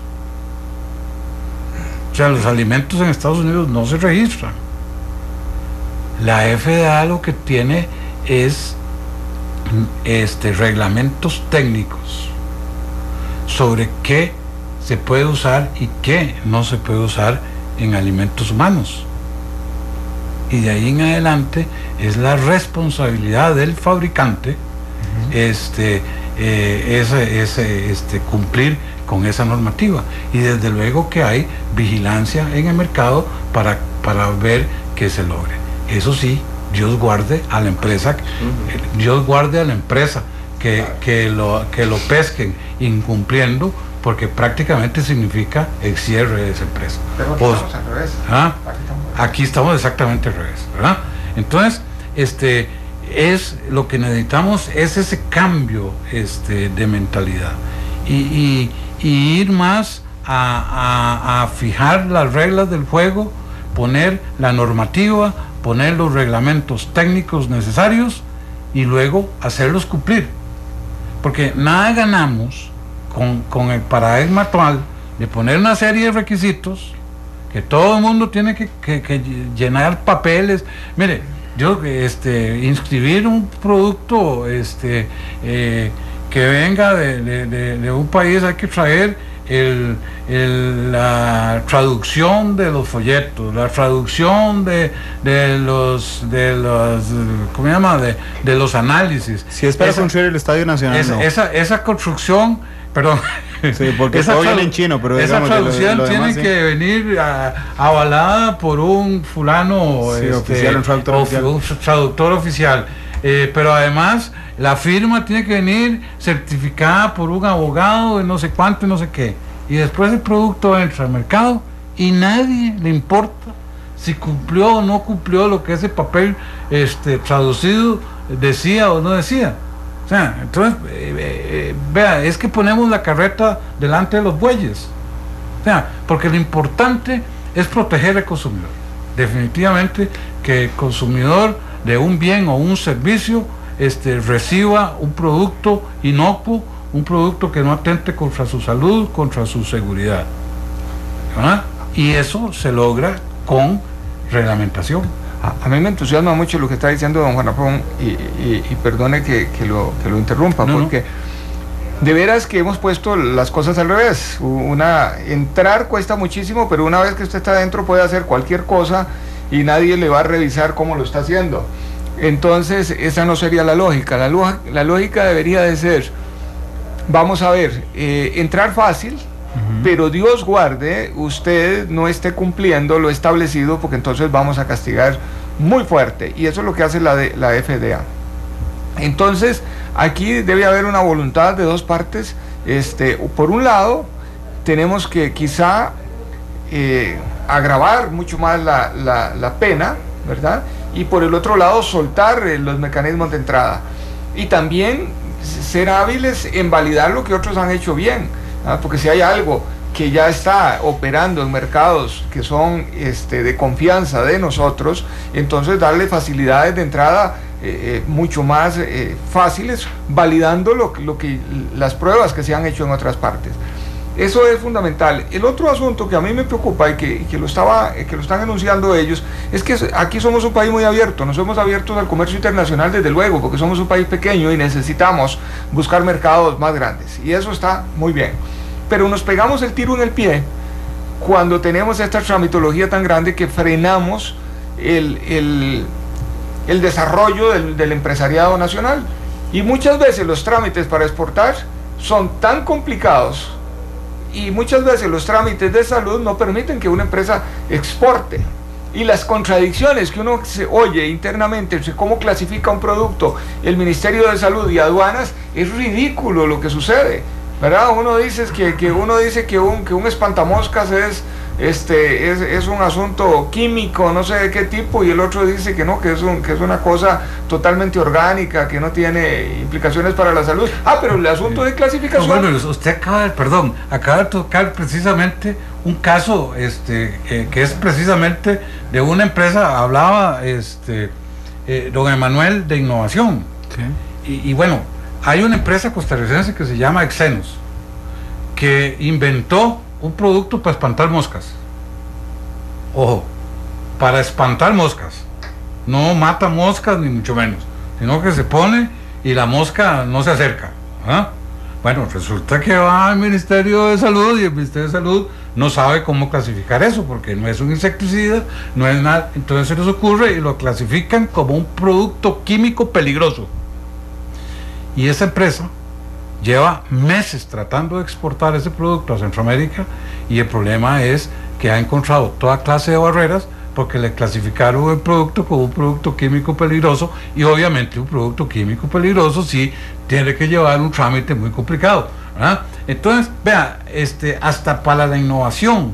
O sea, los alimentos en Estados Unidos no se registran. La F D A lo que tiene es este, reglamentos técnicos sobre qué se puede usar y qué no se puede usar en alimentos humanos. Y de ahí en adelante es la responsabilidad del fabricante uh-huh. este, eh, ese, ese, este, cumplir con esa normativa. Y desde luego que hay vigilancia en el mercado para, para ver que se logre. Eso sí, Dios guarde a la empresa, uh-huh. Dios guarde a la empresa que, que, lo, que lo pesquen incumpliendo, porque prácticamente significa el cierre de esa empresa. Pero pues, estamos al revés. ¿ah? Aquí estamos exactamente al revés, ¿verdad? Entonces, este, es lo que necesitamos es ese cambio este, de mentalidad y, y, y ir más a, a, a fijar las reglas del juego, poner la normativa, poner los reglamentos técnicos necesarios y luego hacerlos cumplir, porque nada ganamos con, con el paradigma actual de poner una serie de requisitos que todo el mundo tiene que, que, que llenar papeles. Mire, yo este, inscribir un producto este, eh, que venga de, de, de, de un país, hay que traer el, el, la traducción de los folletos, la traducción de, de los de los ¿cómo se llama? De, de los análisis. Si es para esa, construir el Estadio Nacional, esa, no. esa, esa construcción, perdón. Sí, porque esa todo viene en chino, pero esa digamos, traducción lo, lo tiene demás, sí. que venir a, avalada por un fulano, sí, este, oficial, un traductor o, oficial, un traductor oficial. Eh, pero además la firma tiene que venir certificada por un abogado de no sé cuánto y no sé qué, y después el producto entra al mercado y nadie le importa si cumplió o no cumplió lo que ese papel este, traducido decía o no decía. O sea, entonces, eh, eh, vea, es que ponemos la carreta delante de los bueyes. O sea, porque lo importante es proteger al consumidor. Definitivamente que el consumidor de un bien o un servicio este, reciba un producto inocuo, un producto que no atente contra su salud, contra su seguridad. ¿Verdad? Y eso se logra con reglamentación. A, a mí me entusiasma mucho lo que está diciendo don Juan Ramón y, y, y perdone que, que, lo, que lo interrumpa, no, porque no. De veras que hemos puesto las cosas al revés. Una, entrar cuesta muchísimo, pero una vez que usted está adentro puede hacer cualquier cosa y nadie le va a revisar cómo lo está haciendo. Entonces esa no sería la lógica. La, la lógica debería de ser, vamos a ver, eh, entrar fácil, uh-huh. pero Dios guarde, usted no esté cumpliendo lo establecido, porque entonces vamos a castigar muy fuerte, y eso es lo que hace la, de, la F D A. Entonces aquí debe haber una voluntad de dos partes. Este, por un lado tenemos que quizá eh, agravar mucho más la, la, la pena, ¿verdad? Y por el otro lado soltar eh, los mecanismos de entrada, y también ser hábiles en validar lo que otros han hecho bien, ¿ah? Porque si hay algo que ya está operando en mercados que son este, de confianza de nosotros, entonces darle facilidades de entrada eh, mucho más eh, fáciles, validando lo, lo que, las pruebas que se han hecho en otras partes. Eso es fundamental. El otro asunto que a mí me preocupa y que, que, lo, estaba, que lo están enunciando ellos, es que aquí somos un país muy abierto, nos somos abiertos al comercio internacional desde luego, porque somos un país pequeño y necesitamos buscar mercados más grandes, y eso está muy bien. Pero nos pegamos el tiro en el pie cuando tenemos esta tramitología tan grande que frenamos el, el, el desarrollo del, del empresariado nacional. Y muchas veces los trámites para exportar son tan complicados y muchas veces los trámites de salud no permiten que una empresa exporte. Y las contradicciones que uno se oye internamente entre cómo clasifica un producto el Ministerio de Salud y Aduanas, es ridículo lo que sucede, ¿verdad? Uno dice que, que, uno dice que, un, que un espantamoscas es, este, es, es un asunto químico, no sé de qué tipo, y el otro dice que no, que es, un, que es una cosa totalmente orgánica, que no tiene implicaciones para la salud. Ah, pero el asunto de clasificación... No, bueno, usted acaba de, perdón, acaba de tocar precisamente un caso este, que, que es precisamente de una empresa, hablaba este, eh, don Emanuel de innovación. Sí. Y, y bueno, hay una empresa costarricense que se llama Exenos, que inventó un producto para espantar moscas. Ojo, para espantar moscas. No mata moscas ni mucho menos, sino que se pone y la mosca no se acerca. ¿Ah? Bueno, resulta que va al Ministerio de Salud y el Ministerio de Salud no sabe cómo clasificar eso, porque no es un insecticida, no es nada. Entonces se les ocurre y lo clasifican como un producto químico peligroso. Y esa empresa lleva meses tratando de exportar ese producto a Centroamérica, y el problema es que ha encontrado toda clase de barreras porque le clasificaron el producto como un producto químico peligroso, y obviamente un producto químico peligroso sí tiene que llevar un trámite muy complicado, ¿verdad? Entonces, vea, este, hasta para la innovación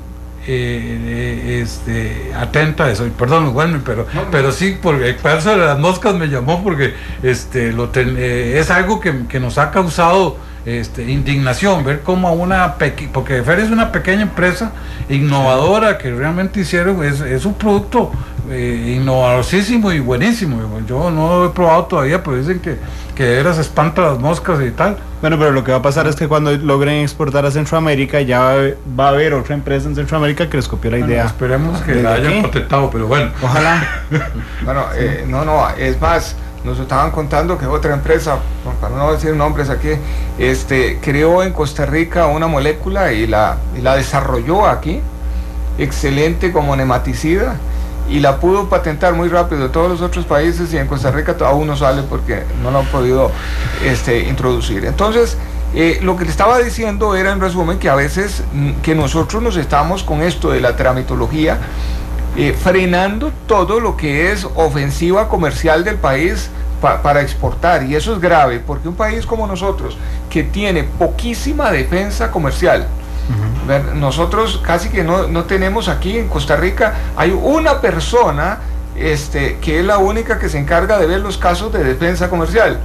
eh, este, atenta eso, perdón, bueno, pero, pero sí, porque el caso de las moscas me llamó porque este, lo ten, eh, es algo que, que nos ha causado este, indignación, ver cómo una pequeña, porque Fer es una pequeña empresa innovadora que realmente hicieron, es, es un producto eh, innovadorcísimo y buenísimo. Yo no lo he probado todavía, pero dicen que, que de veras espanta las moscas y tal. Bueno, pero lo que va a pasar es que cuando logren exportar a Centroamérica, ya va a, va a haber otra empresa en Centroamérica que les copió la idea. Bueno, esperemos que la hayan patentado, pero bueno. Ojalá. Bueno, eh, no, no, es más, nos estaban contando que otra empresa, para no decir nombres aquí, este, creó en Costa Rica una molécula y la, y la desarrolló aquí, excelente como nematicida, y la pudo patentar muy rápido en todos los otros países, y en Costa Rica aún no sale porque no lo han podido este, introducir. Entonces, eh, lo que le estaba diciendo era, en resumen, que a veces que nosotros nos estamos con esto de la tramitología, Eh, frenando todo lo que es ofensiva comercial del país pa para exportar, y eso es grave, porque un país como nosotros, que tiene poquísima defensa comercial, uh-huh. nosotros casi que no, no tenemos aquí en Costa Rica, hay una persona este, que es la única que se encarga de ver los casos de defensa comercial,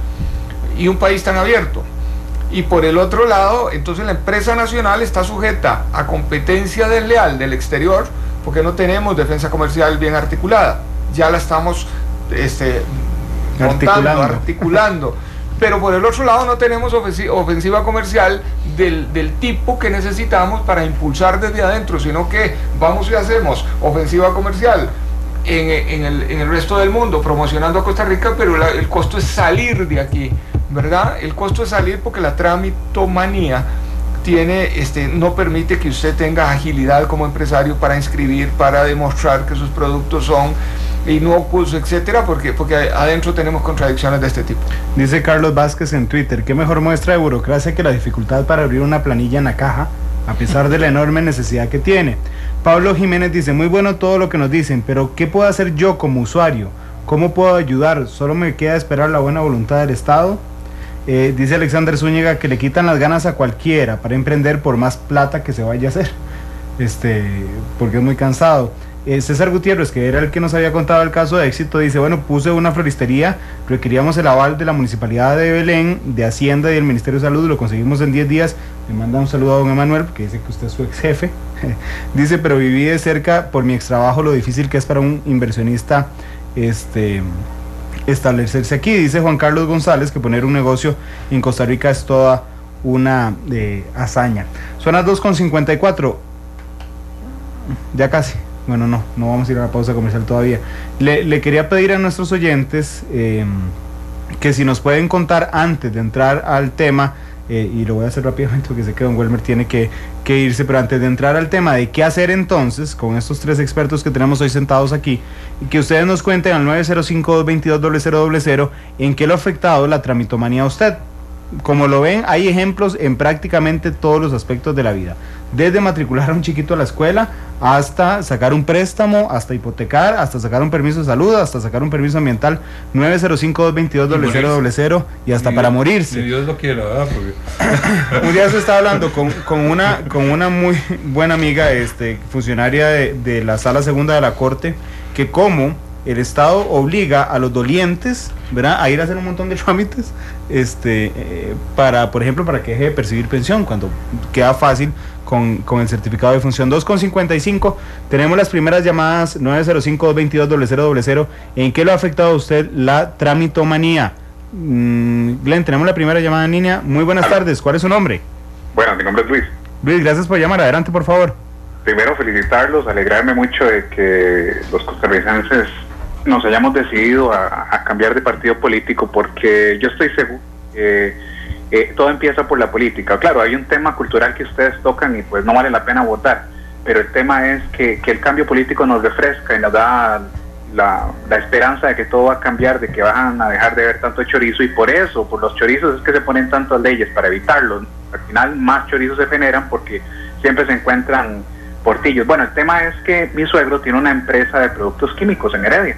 y un país tan abierto. Y por el otro lado, entonces la empresa nacional está sujeta a competencia desleal del exterior, porque no tenemos defensa comercial bien articulada. Ya la estamos este, montando, articulando. articulando. Pero por el otro lado no tenemos ofensiva, ofensiva comercial del, del tipo que necesitamos para impulsar desde adentro, sino que vamos y hacemos ofensiva comercial en, en, el, en el resto del mundo, promocionando a Costa Rica, pero la, el costo es salir de aquí, ¿verdad? El costo es salir porque la tramitomanía tiene, este, no permite que usted tenga agilidad como empresario para inscribir, para demostrar que sus productos son inocuos, etcétera, porque, porque adentro tenemos contradicciones de este tipo. Dice Carlos Vázquez en Twitter: ¿qué mejor muestra de burocracia que la dificultad para abrir una planilla en la caja, a pesar de la enorme necesidad que tiene? Pablo Jiménez dice: muy bueno todo lo que nos dicen, pero ¿qué puedo hacer yo como usuario? ¿Cómo puedo ayudar? ¿Solo me queda esperar la buena voluntad del Estado? Eh, dice Alexander Zúñiga que le quitan las ganas a cualquiera para emprender por más plata que se vaya a hacer, este, porque es muy cansado. Eh, César Gutiérrez, que era el que nos había contado el caso de éxito, dice: bueno, puse una floristería, requeríamos el aval de la Municipalidad de Belén, de Hacienda y del Ministerio de Salud, lo conseguimos en diez días. Me manda un saludo a don Emanuel, que dice que usted es su ex jefe. Dice: pero viví de cerca por mi ex trabajo lo difícil que es para un inversionista este establecerse aquí. Dice Juan Carlos González que poner un negocio en Costa Rica es toda una eh, hazaña. Son las dos con cincuenta y cuatro, ya casi. Bueno, no, no vamos a ir a la pausa comercial todavía. Le, le quería pedir a nuestros oyentes eh, que si nos pueden contar antes de entrar al tema, eh, y lo voy a hacer rápidamente porque sé que don Welmer tiene que, que irse, pero antes de entrar al tema de qué hacer entonces con estos tres expertos que tenemos hoy sentados aquí, y que ustedes nos cuenten al nueve cero cinco, dos dos dos, cero cero cero cero en qué lo ha afectado la tramitomanía a usted. Como lo ven, hay ejemplos en prácticamente todos los aspectos de la vida, desde matricular a un chiquito a la escuela, hasta sacar un préstamo, hasta hipotecar, hasta sacar un permiso de salud, hasta sacar un permiso ambiental. Nueve cero cinco, dos dos dos, cero cero cero cero y hasta ni para Dios, morirse. Ni Dios lo quiera, ¿verdad? Porque... Un día se estaba hablando con, con, una, con una muy buena amiga, este, funcionaria de, de la Sala Segunda de la Corte, que como el Estado obliga a los dolientes, ¿verdad?, a ir a hacer un montón de trámites, este, eh, para, por ejemplo, para que deje de percibir pensión, cuando queda fácil con, con el certificado de función. Dos con cincuenta y cinco, tenemos las primeras llamadas. Nueve cero cinco, dos dos dos, cero cero cero. ¿En qué lo ha afectado a usted la tramitomanía? Mm, Glenn, tenemos la primera llamada en línea. Muy buenas Hola. tardes, ¿cuál es su nombre? Bueno, mi nombre es Luis. Luis, gracias por llamar, adelante por favor. Primero felicitarlos, alegrarme mucho de que los costarricenses nos hayamos decidido a, a cambiar de partido político, porque yo estoy seguro que eh, todo empieza por la política. Claro, hay un tema cultural que ustedes tocan y pues no vale la pena votar, pero el tema es que, que el cambio político nos refresca y nos da la, la esperanza de que todo va a cambiar, de que van a dejar de ver tanto chorizo, y por eso, por los chorizos es que se ponen tantas leyes para evitarlos. Al final más chorizos se generan porque siempre se encuentran portillos. Bueno, el tema es que mi suegro tiene una empresa de productos químicos en Heredia.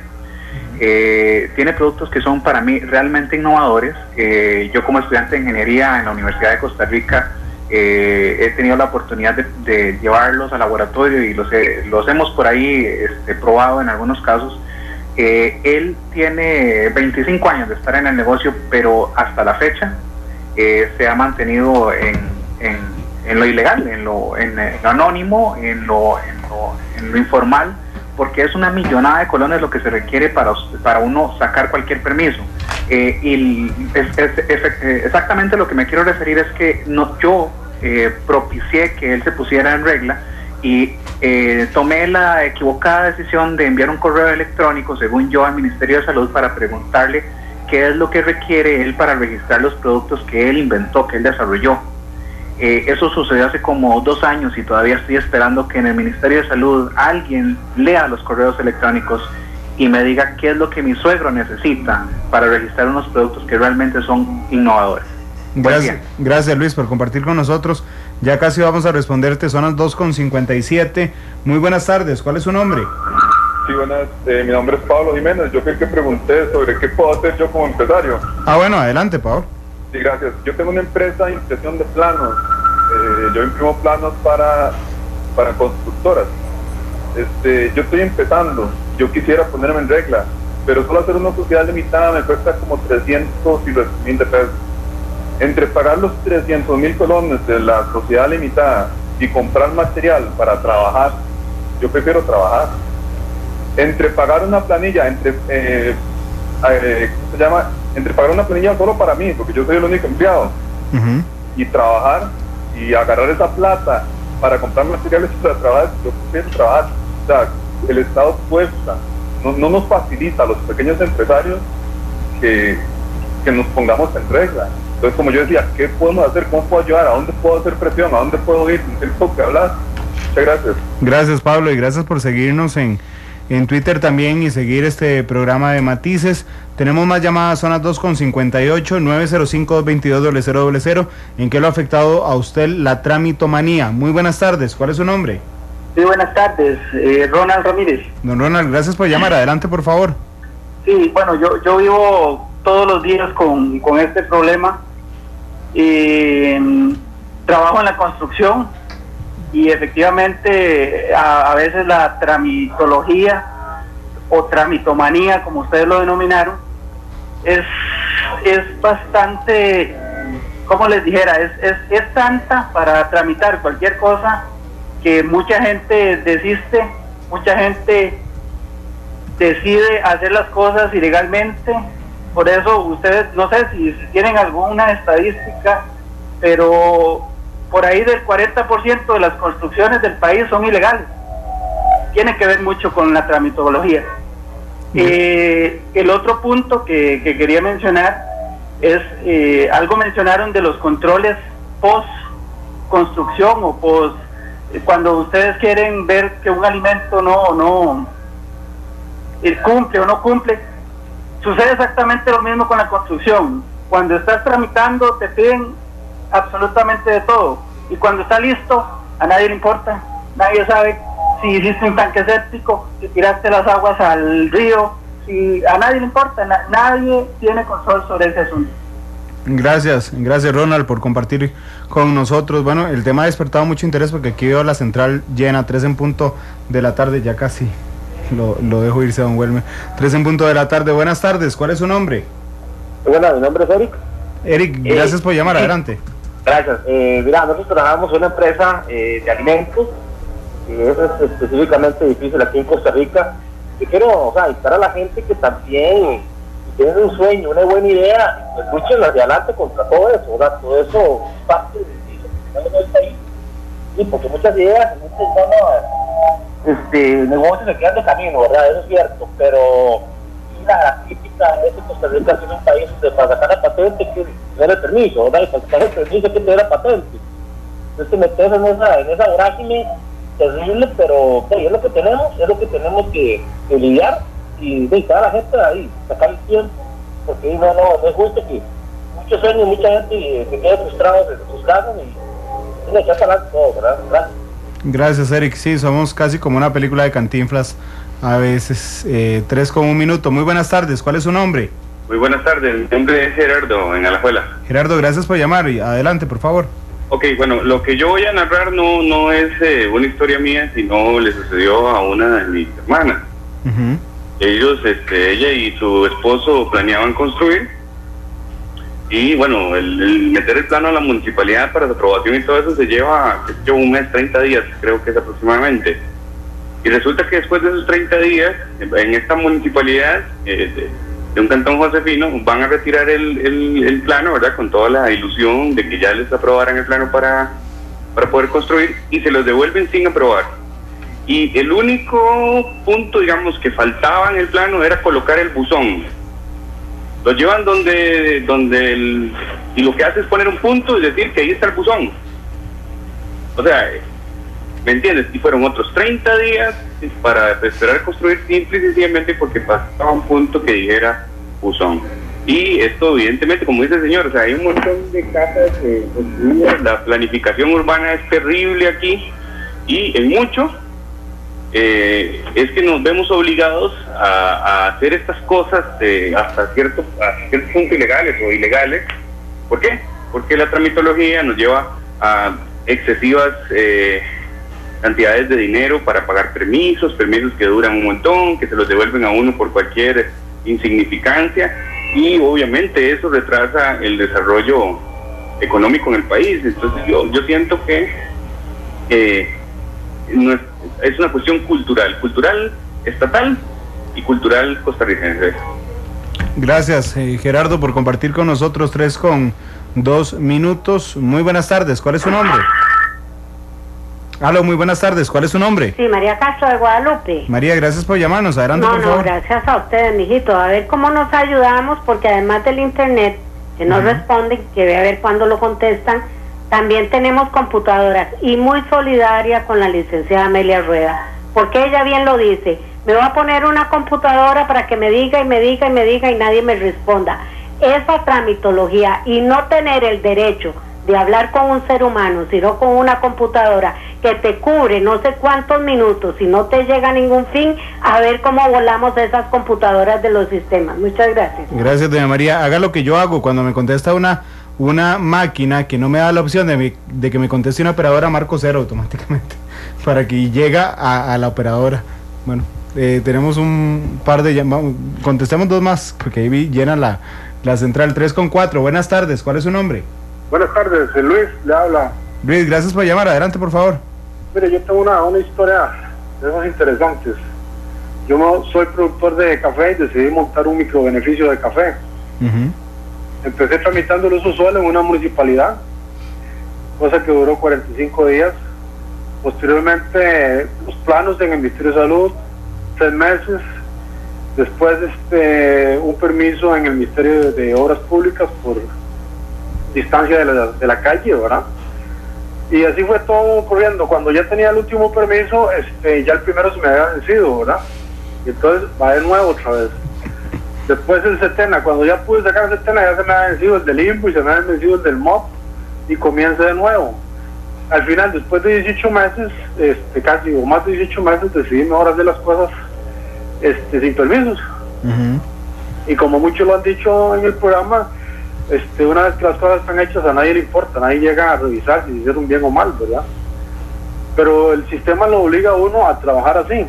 Eh, tiene productos que son para mí realmente innovadores. Eh, yo como estudiante de ingeniería en la Universidad de Costa Rica eh, he tenido la oportunidad de, de llevarlos al laboratorio y los, he, los hemos por ahí este, probado en algunos casos. Eh, él tiene veinticinco años de estar en el negocio, pero hasta la fecha eh, se ha mantenido en, en, en lo ilegal, en lo, en lo anónimo, en lo, en lo, en lo informal, porque es una millonada de colones lo que se requiere para, para uno sacar cualquier permiso. Eh, y es, es, es, exactamente lo que me quiero referir es que no, yo eh, propicié que él se pusiera en regla y eh, tomé la equivocada decisión de enviar un correo electrónico, según yo, al Ministerio de Salud para preguntarle qué es lo que requiere él para registrar los productos que él inventó, que él desarrolló. Eh, eso sucedió hace como dos años y todavía estoy esperando que en el Ministerio de Salud alguien lea los correos electrónicos y me diga qué es lo que mi suegro necesita para registrar unos productos que realmente son innovadores. Gracias, gracias Luis por compartir con nosotros. Ya casi vamos a responderte, son las dos con cincuenta y siete. Muy buenas tardes, ¿cuál es su nombre? Sí, buenas, eh, mi nombre es Pablo Jiménez. Yo fui el que pregunté sobre qué puedo hacer yo como empresario. Ah, bueno, adelante, Pablo. Sí, gracias. Yo tengo una empresa de impresión de planos. Eh, yo imprimo planos para, para constructoras. Este, yo estoy empezando. Yo quisiera ponerme en regla, pero solo hacer una sociedad limitada me cuesta como trescientos y los mil de pesos. Entre pagar los trescientos mil colones de la sociedad limitada y comprar material para trabajar, yo prefiero trabajar. Entre pagar una planilla, entre eh, eh, ¿cómo se llama? Entre pagar una planilla solo para mí, porque yo soy el único empleado, uh-huh. y trabajar y agarrar esa plata para comprar materiales para trabajar, yo prefiero trabajar. O sea, el Estado cuesta, no, no nos facilita a los pequeños empresarios que, que nos pongamos en regla. Entonces, como yo decía, ¿qué podemos hacer? ¿Cómo puedo ayudar? ¿A dónde puedo hacer presión? ¿A dónde puedo ir? Tengo que hablar. Muchas gracias. Gracias, Pablo, y gracias por seguirnos en, en Twitter también y seguir este programa de Matices. Tenemos más llamadas, son las dos con cincuenta y ocho, nueve cero cinco, dos dos dos, cero cero cero. ¿En qué lo ha afectado a usted la tramitomanía? Muy buenas tardes, ¿cuál es su nombre? Sí, buenas tardes, eh, Ronald Ramírez. Don Ronald, gracias por llamar, adelante por favor. Sí, bueno, yo, yo vivo todos los días con, con este problema. Eh, trabajo en la construcción y efectivamente a, a veces la tramitología o tramitomanía, como ustedes lo denominaron, es, es bastante, como les dijera, es, es, es tanta para tramitar cualquier cosa que mucha gente desiste, mucha gente decide hacer las cosas ilegalmente. Por eso ustedes, no sé si, si tienen alguna estadística pero por ahí del cuarenta por ciento de las construcciones del país son ilegales. Tiene que ver mucho con la tramitología. Eh, el otro punto que, que quería mencionar es, eh, algo mencionaron de los controles post construcción o post, eh, cuando ustedes quieren ver que un alimento no, no eh, cumple o no cumple. Sucede exactamente lo mismo con la construcción. Cuando estás tramitando te piden absolutamente de todo, y cuando está listo a nadie le importa, nadie sabe si hiciste un tanque séptico, si tiraste las aguas al río, si a nadie le importa, na nadie tiene control sobre ese asunto. Gracias, gracias Ronald por compartir con nosotros. Bueno, el tema ha despertado mucho interés porque aquí veo la central llena, tres en punto de la tarde, ya casi lo, lo dejo irse a don Welmer. tres en punto de la tarde, buenas tardes, ¿cuál es su nombre? Bueno, mi nombre es Eric. Eric, gracias eh, por llamar, eh, adelante. Gracias, eh, mira, nosotros trabajamos en una empresa eh, de alimentos, que es específicamente difícil aquí en Costa Rica. Yo quiero, o sea, invitar a la gente que también tienen un sueño, una buena idea, pues luchen hacia adelante contra todo eso, o sea, todo eso es parte de lo que tenemos en el país, y porque muchas ideas, muchos no, este, negocios se quedan de camino, ¿verdad? Eso es cierto, pero la, la típica es que Costa Rica es un país donde para sacar la patente hay que tener el permiso, ¿verdad? Y para sacar el permiso hay que tener la patente. Entonces meterse en esa, en esa vorágine terrible, pero hey, es lo que tenemos, es lo que tenemos que, que lidiar y dedicar a la gente ahí, sacar el tiempo, porque no, no, no es justo que muchos sueños, mucha gente eh, se quede frustrados en sus casas y tiene que hacer todo, ¿verdad? Gracias. Gracias, Eric. Sí, somos casi como una película de Cantinflas a veces. Eh, tres con un minuto. Muy buenas tardes, ¿cuál es su nombre? Muy buenas tardes, mi nombre es Gerardo, en Alajuela. Gerardo, gracias por llamar y adelante, por favor. Ok, bueno, lo que yo voy a narrar no, no es eh, una historia mía, sino le sucedió a una de mis hermanas. Uh-huh. Ellos, este, ella y su esposo planeaban construir, y bueno, el, el meter el plano a la municipalidad para su aprobación y todo eso se lleva, qué sé yo, un mes, treinta días, creo que es aproximadamente. Y resulta que después de esos treinta días, en esta municipalidad eh, de, de un cantón josefino, van a retirar el, el, el plano, ¿verdad? Con toda la ilusión de que ya les aprobaran el plano para, para poder construir, y se los devuelven sin aprobar. Y el único punto, digamos, que faltaba en el plano era colocar el buzón. Lo llevan donde, donde el, y lo que hace es poner un punto y decir que ahí está el buzón. O sea, ¿me entiendes? Y fueron otros treinta días para esperar a construir, simple y sencillamente porque pasaba un punto que dijera buzón. Y esto evidentemente, como dice el señor, o sea, hay un montón de casas eh, construidas, la planificación urbana es terrible aquí, y en mucho eh, es que nos vemos obligados a, a hacer estas cosas eh, hasta cierto, hasta cierto punto ilegales o ilegales. ¿Por qué? Porque la tramitología nos lleva a excesivas eh, cantidades de dinero para pagar permisos, permisos que duran un montón, que se los devuelven a uno por cualquier insignificancia, y obviamente eso retrasa el desarrollo económico en el país. Entonces yo, yo siento que eh, no es, es una cuestión cultural, cultural estatal y cultural costarricense. Gracias, eh, Gerardo, por compartir con nosotros. Tres con dos minutos. Muy buenas tardes, ¿cuál es su nombre? Aló, muy buenas tardes, ¿cuál es su nombre? Sí, María Castro de Guadalupe. María, gracias por llamarnos, adelante, no, por favor. No, gracias a ustedes, mijito. A ver cómo nos ayudamos, porque además del internet, que nos uh-huh. responden, que ve a ver cuándo lo contestan, también tenemos computadoras, y muy solidaria con la licenciada Amelia Rueda, porque ella bien lo dice, me va a poner una computadora para que me diga y me diga y me diga y nadie me responda. Esa tramitología y no tener el derecho de hablar con un ser humano, sino con una computadora que te cubre no sé cuántos minutos y no te llega a ningún fin, a ver cómo volamos esas computadoras de los sistemas. Muchas gracias. Gracias, doña María. Haga lo que yo hago cuando me contesta una una máquina que no me da la opción de, mi, de que me conteste una operadora, marco cero automáticamente para que llegue a, a la operadora. Bueno, eh, tenemos un par de llamadas, contestemos dos más porque ahí vi, llena la, la central. Tres con cuatro. Buenas tardes, ¿cuál es su nombre? Buenas tardes, Luis le habla. Luis, gracias por llamar, adelante por favor. Mire, yo tengo una, una historia de esas interesantes. Yo no soy productor de café y decidí montar un microbeneficio de café. Uh-huh. Empecé tramitando el uso suelo en una municipalidad cosa que duró cuarenta y cinco días. Posteriormente, los planos en el Ministerio de Salud, seis meses. Después, este, un permiso en el Ministerio de Obras Públicas por distancia de la, de la calle, ¿verdad? Y así fue todo corriendo. Cuando ya tenía el último permiso, este, ya el primero se me había vencido, ¿verdad? Y entonces va de nuevo otra vez. Después el Setena, cuando ya pude sacar el Setena, ya se me había vencido el del Limpo y se me había vencido el del M O P y comienza de nuevo. Al final, después de dieciocho meses, este, casi o más de dieciocho meses, decidí mejor hacer las cosas este, sin permisos. Uh-huh. Y como muchos lo han dicho en el programa, este, una vez que las cosas están hechas, a nadie le importa, nadie llega a revisar si hicieron bien o mal, ¿verdad? Pero el sistema lo obliga a uno a trabajar así.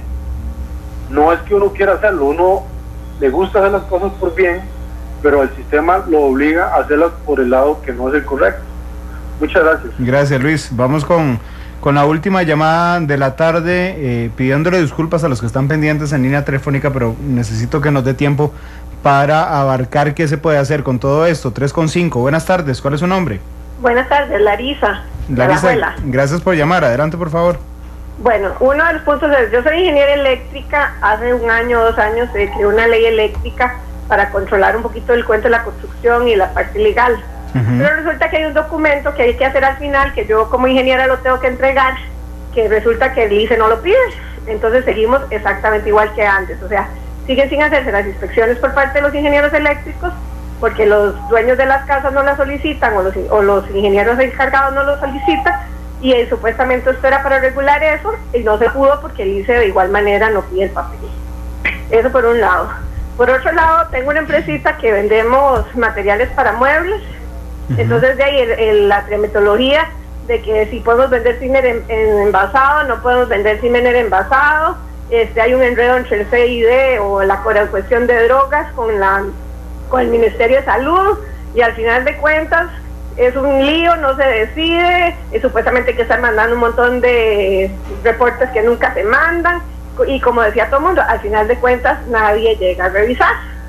No es que uno quiera hacerlo, uno le gusta hacer las cosas por bien, pero el sistema lo obliga a hacerlas por el lado que no es el correcto. Muchas gracias. Gracias, Luis. Vamos con, con la última llamada de la tarde, eh, pidiéndole disculpas a los que están pendientes en línea telefónica, pero necesito que nos dé tiempo para abarcar qué se puede hacer con todo esto. tres con cinco. Buenas tardes, ¿cuál es su nombre? Buenas tardes, Larisa. Larisa, gracias por llamar. Adelante, por favor. Bueno, uno de los puntos es, yo soy ingeniera eléctrica, hace un año, dos años se creó una ley eléctrica para controlar un poquito el cuento de la construcción y la parte legal. Uh-huh. Pero resulta que hay un documento que hay que hacer al final, que yo como ingeniera lo tengo que entregar, que resulta que el I C E no lo pide. Entonces seguimos exactamente igual que antes, o sea, siguen sin hacerse las inspecciones por parte de los ingenieros eléctricos, porque los dueños de las casas no las solicitan, o los, o los ingenieros encargados no lo solicitan, y eh, supuestamente esto era para regular eso, y no se pudo porque el I C E de igual manera no pide el papel. Eso por un lado. Por otro lado, tengo una empresita que vendemos materiales para muebles. Uh-huh. Entonces de ahí el, el, la tramitología de que si podemos vender címer en, en envasado, no podemos vender címer en envasado. Este, hay un enredo entre el C I D o la cuestión de drogas con, la, con el Ministerio de Salud, y al final de cuentas es un lío, no se decide, y supuestamente hay que estar mandando un montón de reportes que nunca se mandan, y como decía todo el mundo, al final de cuentas nadie llega a revisar.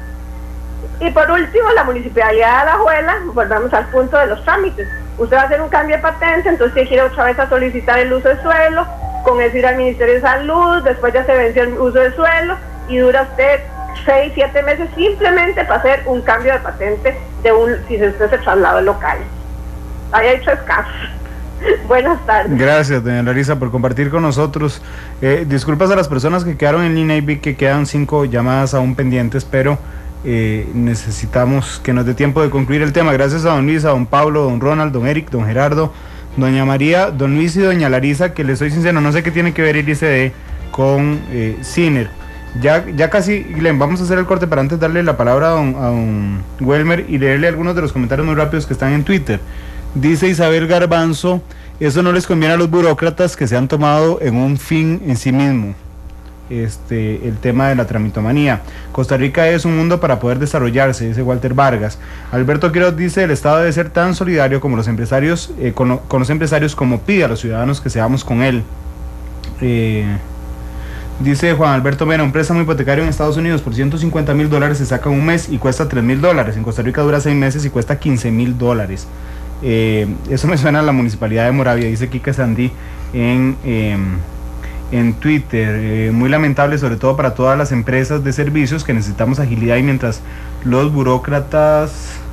Y por último, la Municipalidad de Alajuela, volvamos al punto de los trámites. Usted va a hacer un cambio de patente, entonces tiene que ir otra vez a solicitar el uso de suelo, con eso ir al Ministerio de Salud, después ya se venció el uso de suelo, y dura usted seis, siete meses simplemente para hacer un cambio de patente de un, si usted se traslada local. Ahí hay tres casos. Buenas tardes. Gracias, doña Larisa, por compartir con nosotros. Eh, disculpas a las personas que quedaron en línea y vi que quedan cinco llamadas aún pendientes, pero eh, necesitamos que nos dé tiempo de concluir el tema. Gracias a don Luis, a don Pablo, don Ronald, don Eric, don Gerardo, doña María, don Luis y doña Larisa, que les soy sincero, no sé qué tiene que ver el I C D con eh, Ciner. Ya, ya casi, Glenn, vamos a hacer el corte para antes darle la palabra a don, a don Welmer y leerle algunos de los comentarios muy rápidos que están en Twitter. Dice Isabel Garbanzo, eso no les conviene a los burócratas que se han tomado en un fin en sí mismo. Este, el tema de la tramitomanía. Costa Rica es un mundo para poder desarrollarse, dice Walter Vargas. Alberto Quiroz dice, el Estado debe ser tan solidario como los empresarios, eh, con, con los empresarios como pide a los ciudadanos que seamos con él. Eh, dice Juan Alberto Mena, un préstamo hipotecario en Estados Unidos por ciento cincuenta mil dólares se saca un mes y cuesta tres mil dólares. En Costa Rica dura seis meses y cuesta quince mil dólares. Eh, eso me suena a la Municipalidad de Moravia, dice Kika Sandí en, eh, en Twitter. Eh, muy lamentable, sobre todo para todas las empresas de servicios que necesitamos agilidad, y mientras los burócratas,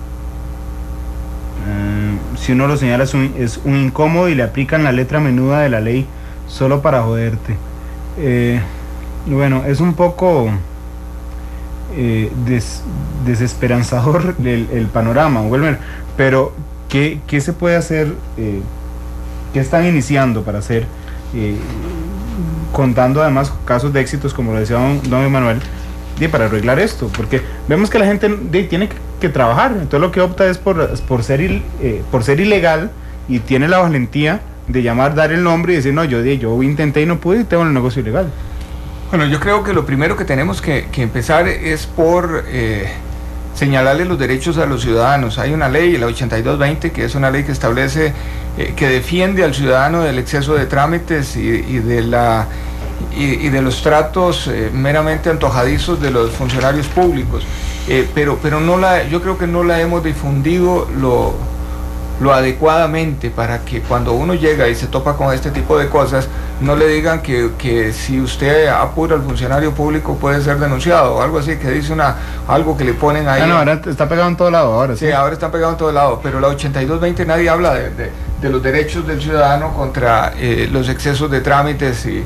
eh, si uno lo señala, es un, es un incómodo y le aplican la letra menuda de la ley solo para joderte. Eh, bueno, es un poco eh, des, desesperanzador el, el panorama, Wilmer, pero ¿Qué, ¿qué se puede hacer? Eh, ¿Qué están iniciando para hacer? Eh, contando además casos de éxitos, como lo decía don, don Emanuel, de, para arreglar esto, porque vemos que la gente de, tiene que, que trabajar, entonces lo que opta es por, por, ser, il, eh, por ser ilegal, y tiene la valentía de llamar, dar el nombre y decir, no, yo, yo intenté y no pude y tengo el negocio ilegal. Bueno, yo creo que lo primero que tenemos que, que empezar es por Eh, señalarle los derechos a los ciudadanos. Hay una ley, la ochenta y dos veinte, que es una ley que establece, eh, que defiende al ciudadano del exceso de trámites y, y, de, la, y, y de los tratos eh, meramente antojadizos de los funcionarios públicos. Eh, pero pero no la, yo creo que no la hemos difundido lo, lo adecuadamente para que cuando uno llega y se topa con este tipo de cosas, no le digan que, que si usted apura al funcionario público puede ser denunciado o algo así, que dice una algo que le ponen ahí. Ah, no, ahora está pegado en todo lado. Ahora sí, sí, ahora está pegado en todo lado, pero la ochenta y dos veinte nadie habla de, de, de los derechos del ciudadano contra eh, los excesos de trámites y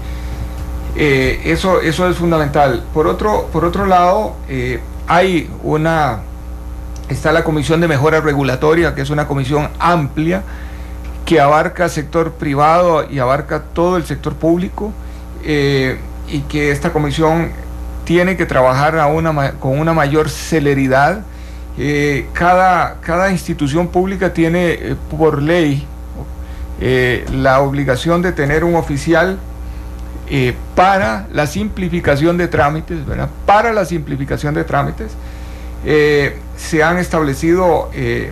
eh, eso, eso es fundamental. Por otro, por otro lado, eh, hay una... Está la Comisión de Mejora Regulatoria, que es una comisión amplia que abarca sector privado y abarca todo el sector público, eh, y que esta comisión tiene que trabajar a una, con una mayor celeridad. Eh, cada, cada institución pública tiene eh, por ley eh, la obligación de tener un oficial eh, para la simplificación de trámites, ¿verdad? Para la simplificación de trámites. Eh, se han establecido eh,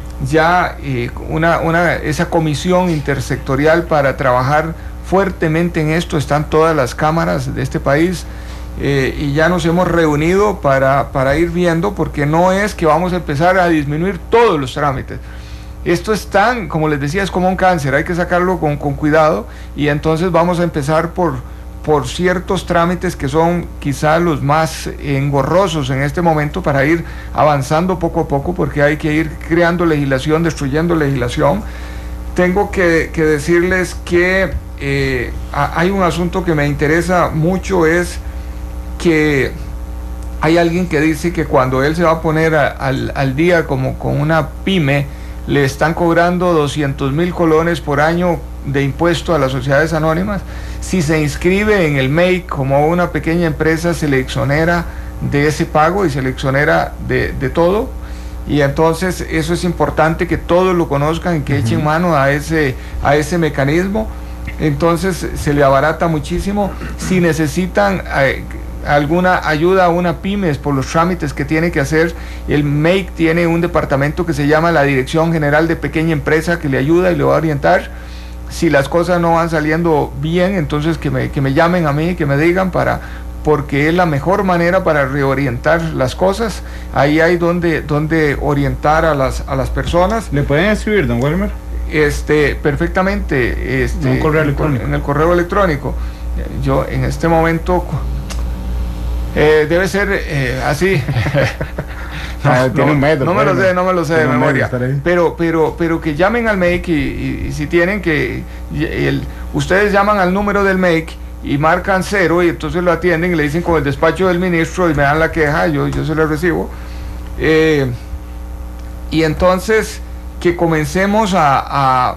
ya eh, una, una, esa comisión intersectorial para trabajar fuertemente en esto. Están todas las cámaras de este país eh, y ya nos hemos reunido para, para ir viendo, porque no es que vamos a empezar a disminuir todos los trámites. Esto es tan, como les decía, es como un cáncer, hay que sacarlo con, con cuidado, y entonces vamos a empezar por por ciertos trámites que son quizá los más engorrosos en este momento, para ir avanzando poco a poco, porque hay que ir creando legislación, destruyendo legislación. Tengo que, que decirles que eh, hay un asunto que me interesa mucho, es que hay alguien que dice que cuando él se va a poner a, al, al día como con una pyme, le están cobrando doscientos mil colones por año de impuesto a las sociedades anónimas. Si se inscribe en el M E I como una pequeña empresa, se le exonera de ese pago y se le exonera de, de todo, y entonces eso es importante que todos lo conozcan y que uh-huh. echen mano a ese, a ese mecanismo. Entonces se le abarata muchísimo. Si necesitan eh, alguna ayuda a una pymes por los trámites que tiene que hacer, el M E I tiene un departamento que se llama la Dirección General de Pequeña Empresa, que le ayuda y le va a orientar. Si las cosas no van saliendo bien, entonces que me, que me llamen a mí, que me digan, para, porque es la mejor manera para reorientar las cosas. Ahí hay donde, donde orientar a las, a las personas. ¿Le pueden escribir, don Welmer? Este, perfectamente. Este, un correo electrónico. En el correo electrónico. Yo en este momento eh, debe ser eh, así. No, no, tiene un metro, no me lo sé, no me lo sé de memoria, metro, pero, pero, pero que llamen al M E I C, y, y, y si tienen que, el, ustedes llaman al número del M E I C y marcan cero, y entonces lo atienden y le dicen con el despacho del ministro, y me dan la queja, yo, yo se la recibo, eh, y entonces que comencemos a, a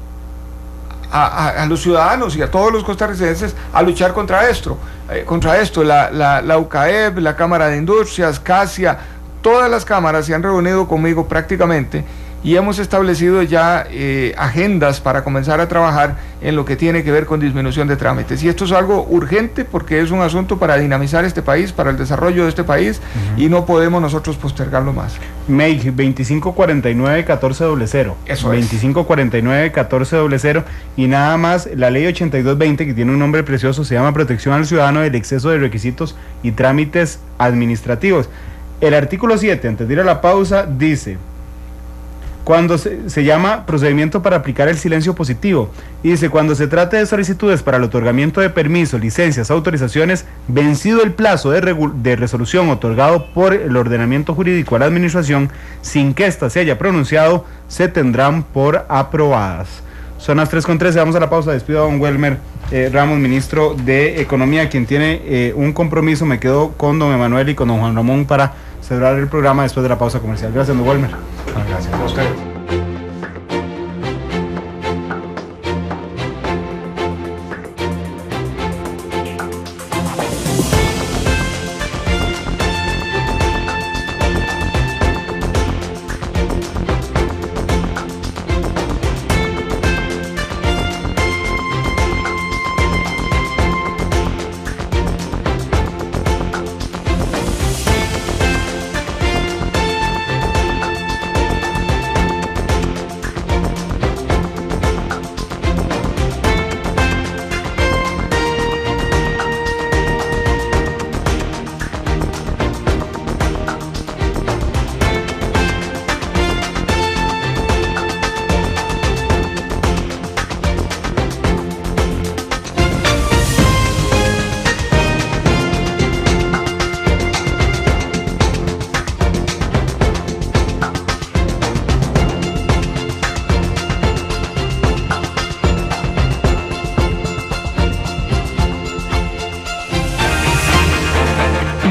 A, a, a los ciudadanos y a todos los costarricenses a luchar contra esto, eh, contra esto, la, la, la U C A E P, la Cámara de Industrias, CASIA, todas las cámaras se han reunido conmigo prácticamente, y hemos establecido ya eh, agendas para comenzar a trabajar en lo que tiene que ver con disminución de trámites. Y esto es algo urgente, porque es un asunto para dinamizar este país, para el desarrollo de este país, uh-huh. y no podemos nosotros postergarlo más. M E I veinticinco cuarenta y nueve catorce cero cero. Eso veinticinco cuarenta y nueve catorce cero cero. Y nada más, la ley ochenta y dos veinte, que tiene un nombre precioso, se llama Protección al Ciudadano del Exceso de Requisitos y Trámites Administrativos. El artículo siete, antes de ir a la pausa, dice: cuando se, se llama procedimiento para aplicar el silencio positivo, y dice: cuando se trate de solicitudes para el otorgamiento de permisos, licencias, autorizaciones, vencido el plazo de, de resolución otorgado por el ordenamiento jurídico a la administración, sin que ésta se haya pronunciado, se tendrán por aprobadas. Son las tres con trece, vamos a la pausa. Despido a don Welmer eh, Ramos, ministro de Economía, quien tiene eh, un compromiso. Me quedo con don Emanuel y con don Juan Ramón para cerrar el programa después de la pausa comercial. Gracias, don Welmer. Gracias a usted.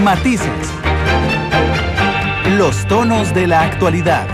Matices. Los tonos de la actualidad.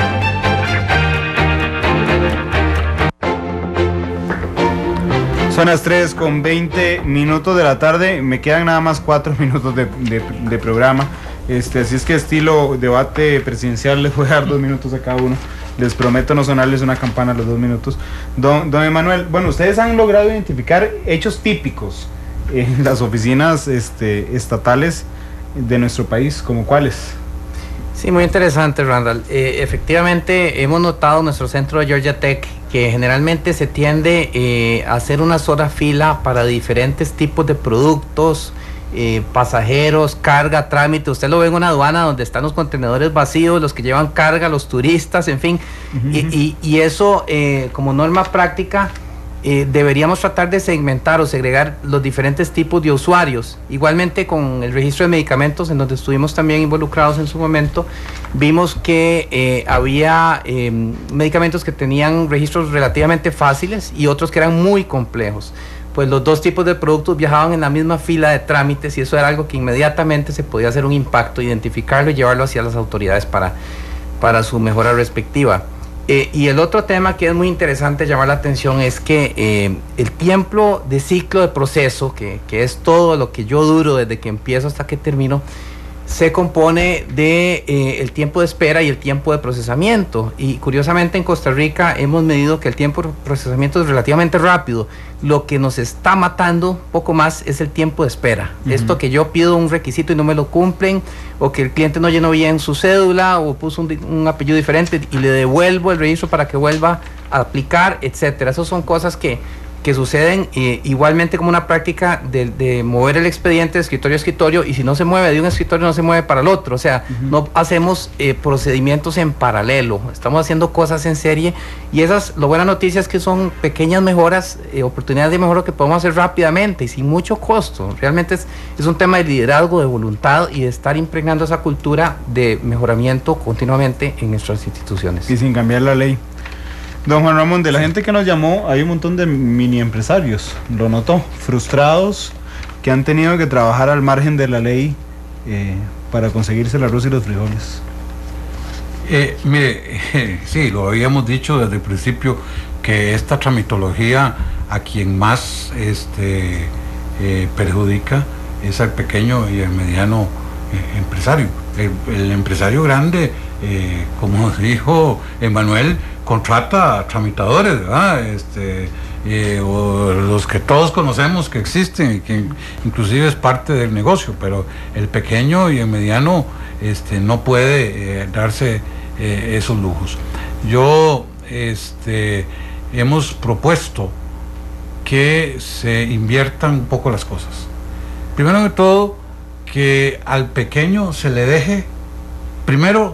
Son las tres con veinte minutos de la tarde. Me quedan nada más cuatro minutos de, de, de programa. Este, así es que estilo debate presidencial les voy a dar dos minutos a cada uno. Les prometo no sonarles una campana a los dos minutos. Don, don Emanuel, bueno, ustedes han logrado identificar hechos típicos en las oficinas este, estatales de nuestro país, ¿como cuáles? Sí, muy interesante, Randall. Eh, efectivamente, hemos notado en nuestro centro de Georgia Tech que generalmente se tiende eh, a hacer una sola fila para diferentes tipos de productos, eh, pasajeros, carga, trámite. Usted lo ve en una aduana donde están los contenedores vacíos, los que llevan carga, los turistas, en fin. Uh-huh. y, y, y eso, eh, como norma práctica, Eh, deberíamos tratar de segmentar o segregar los diferentes tipos de usuarios. Igualmente con el registro de medicamentos, en donde estuvimos también involucrados en su momento, vimos que eh, había eh, medicamentos que tenían registros relativamente fáciles y otros que eran muy complejos. Pues los dos tipos de productos viajaban en la misma fila de trámites y eso era algo que inmediatamente se podía hacer un impacto, identificarlo y llevarlo hacia las autoridades para, para su mejora respectiva. Eh, y el otro tema que es muy interesante llamar la atención es que eh, el tiempo de ciclo de proceso, que, que es todo lo que yo duro desde que empiezo hasta que termino, se compone de eh, el tiempo de espera y el tiempo de procesamiento. Y curiosamente en Costa Rica hemos medido que el tiempo de procesamiento es relativamente rápido. Lo que nos está matando poco más es el tiempo de espera. Uh-huh. Esto que yo pido un requisito y no me lo cumplen, o que el cliente no llenó bien su cédula o puso un, un apellido diferente y le devuelvo el registro para que vuelva a aplicar, etcétera. Esas son cosas que que suceden eh, igualmente como una práctica de, de mover el expediente de escritorio a escritorio, y si no se mueve de un escritorio no se mueve para el otro. O sea, uh-huh. no hacemos eh, procedimientos en paralelo, estamos haciendo cosas en serie, y esas, lo buena noticia es que son pequeñas mejoras, eh, oportunidades de mejora que podemos hacer rápidamente y sin mucho costo. Realmente es, es un tema de liderazgo, de voluntad y de estar impregnando esa cultura de mejoramiento continuamente en nuestras instituciones. Y sin cambiar la ley. Don Juan Ramón, de la gente que nos llamó, hay un montón de mini empresarios, lo notó, frustrados, que han tenido que trabajar al margen de la ley eh, para conseguirse el arroz y los frijoles. Eh, mire, eh, sí, lo habíamos dicho desde el principio, que esta tramitología a quien más este, eh, perjudica es al pequeño y al mediano eh, empresario. El, el empresario grande, eh, como dijo Emanuel, contrata tramitadores, ¿verdad? Este, eh, o los que todos conocemos que existen y que inclusive es parte del negocio, pero el pequeño y el mediano este, no puede eh, darse eh, esos lujos. Yo este, hemos propuesto que se inviertan un poco las cosas. Primero de todo, que al pequeño se le deje primero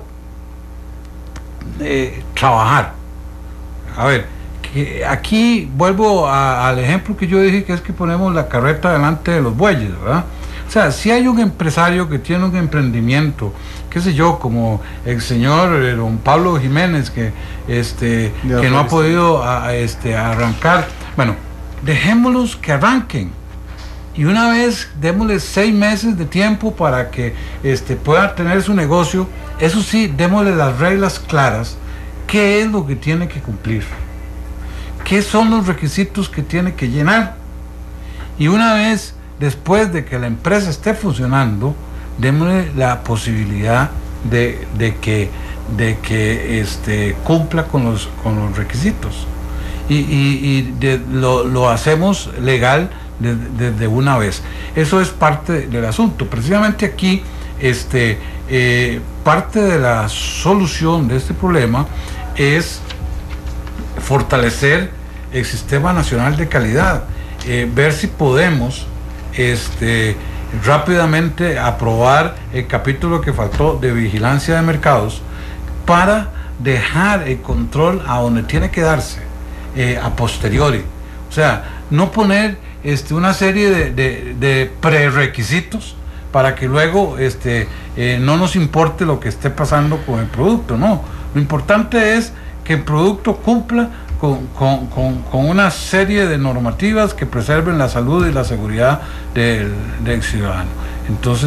eh, trabajar. A ver, que aquí vuelvo a, al ejemplo que yo dije, que es que ponemos la carreta delante de los bueyes, ¿verdad? O sea, si hay un empresario que tiene un emprendimiento, qué sé yo, como el señor eh, don Pablo Jiménez, que este que no ha podido a, a, este, arrancar, bueno, dejémoslos que arranquen. Y una vez démosles seis meses de tiempo para que este, pueda tener su negocio. Eso sí, démosle las reglas claras. ¿Qué es lo que tiene que cumplir? ¿Qué son los requisitos que tiene que llenar? Y una vez después de que la empresa esté funcionando, démosle la posibilidad de, de que, de que este, cumpla con los, con los requisitos. Y, y, y de, lo, lo hacemos legal desde de, de una vez. Eso es parte del asunto. Precisamente aquí, este, eh, parte de la solución de este problema es fortalecer el Sistema Nacional de Calidad, eh, ver si podemos este, rápidamente aprobar el capítulo que faltó de vigilancia de mercados para dejar el control a donde tiene que darse eh, a posteriori. O sea, no poner este, una serie de, de, de prerequisitos para que luego este, eh, no nos importe lo que esté pasando con el producto, no. Lo importante es que el producto cumpla con, con, con, con una serie de normativas que preserven la salud y la seguridad del, del ciudadano. Entonces,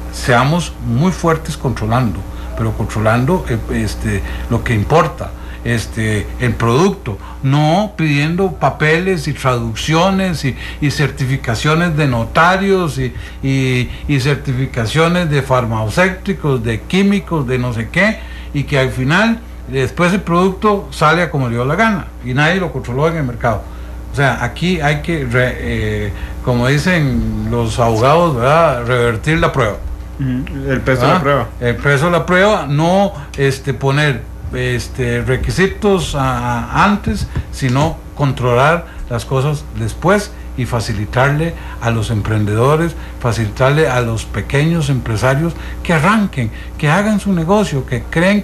seamos muy fuertes controlando, pero controlando eh, este, lo que importa, este, el producto, no pidiendo papeles y traducciones y, y certificaciones de notarios y, y, y certificaciones de farmacéuticos, de químicos, de no sé qué, y que al final después el producto sale a como le dio la gana y nadie lo controló en el mercado. O sea, aquí hay que, re, eh, como dicen los abogados, ¿verdad?, revertir la prueba. El peso de la prueba. El peso de la prueba, no este, poner este, requisitos a, a antes, sino controlar las cosas después y facilitarle a los emprendedores, facilitarle a los pequeños empresarios que arranquen, que hagan su negocio, que creen,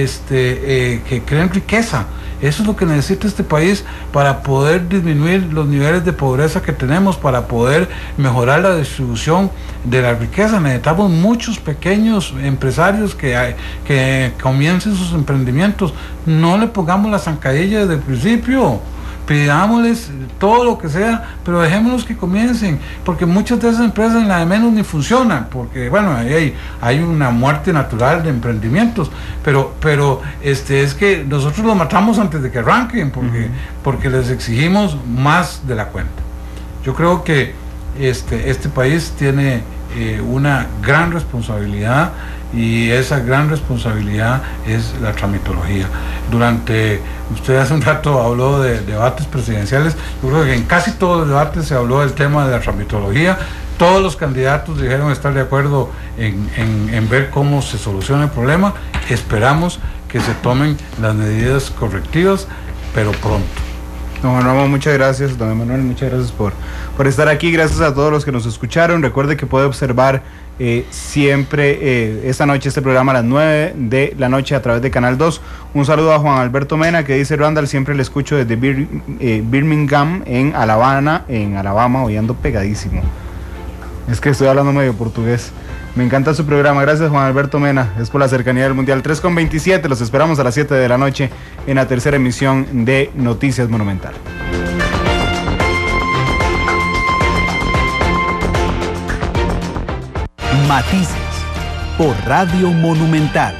este, eh, que creen riqueza. Eso es lo que necesita este país para poder disminuir los niveles de pobreza que tenemos, para poder mejorar la distribución de la riqueza. Necesitamos muchos pequeños empresarios que, que comiencen sus emprendimientos. No le pongamos la zancadilla desde el principio. Pidámosles todo lo que sea, pero dejémoslos que comiencen, porque muchas de esas empresas en la de menos ni funcionan, porque bueno, hay, hay una muerte natural de emprendimientos, pero, pero este, es que nosotros los matamos antes de que arranquen, porque, uh-huh. porque les exigimos más de la cuenta. Yo creo que este, este país tiene eh, una gran responsabilidad, y esa gran responsabilidad es la tramitología. Durante, usted hace un rato habló de debates presidenciales, yo creo que en casi todos los debates se habló del tema de la tramitología. Todos los candidatos dijeron estar de acuerdo en, en, en ver cómo se soluciona el problema. Esperamos que se tomen las medidas correctivas, pero pronto. Don Juan Ramón, muchas gracias. Don Emanuel, muchas gracias por, por estar aquí. Gracias a todos los que nos escucharon. Recuerde que puede observar eh, siempre eh, esta noche este programa a las nueve de la noche a través de Canal dos. Un saludo a Juan Alberto Mena, que dice: Randall, siempre le escucho desde Bir, eh, Birmingham, en Alabama, en Alabama, hoy ando pegadísimo. Es que estoy hablando medio portugués. Me encanta su programa. Gracias, Juan Alberto Mena. Es por la cercanía del Mundial. tres con veintisiete. Los esperamos a las siete de la noche en la tercera emisión de Noticias Monumental. Matices por Radio Monumental.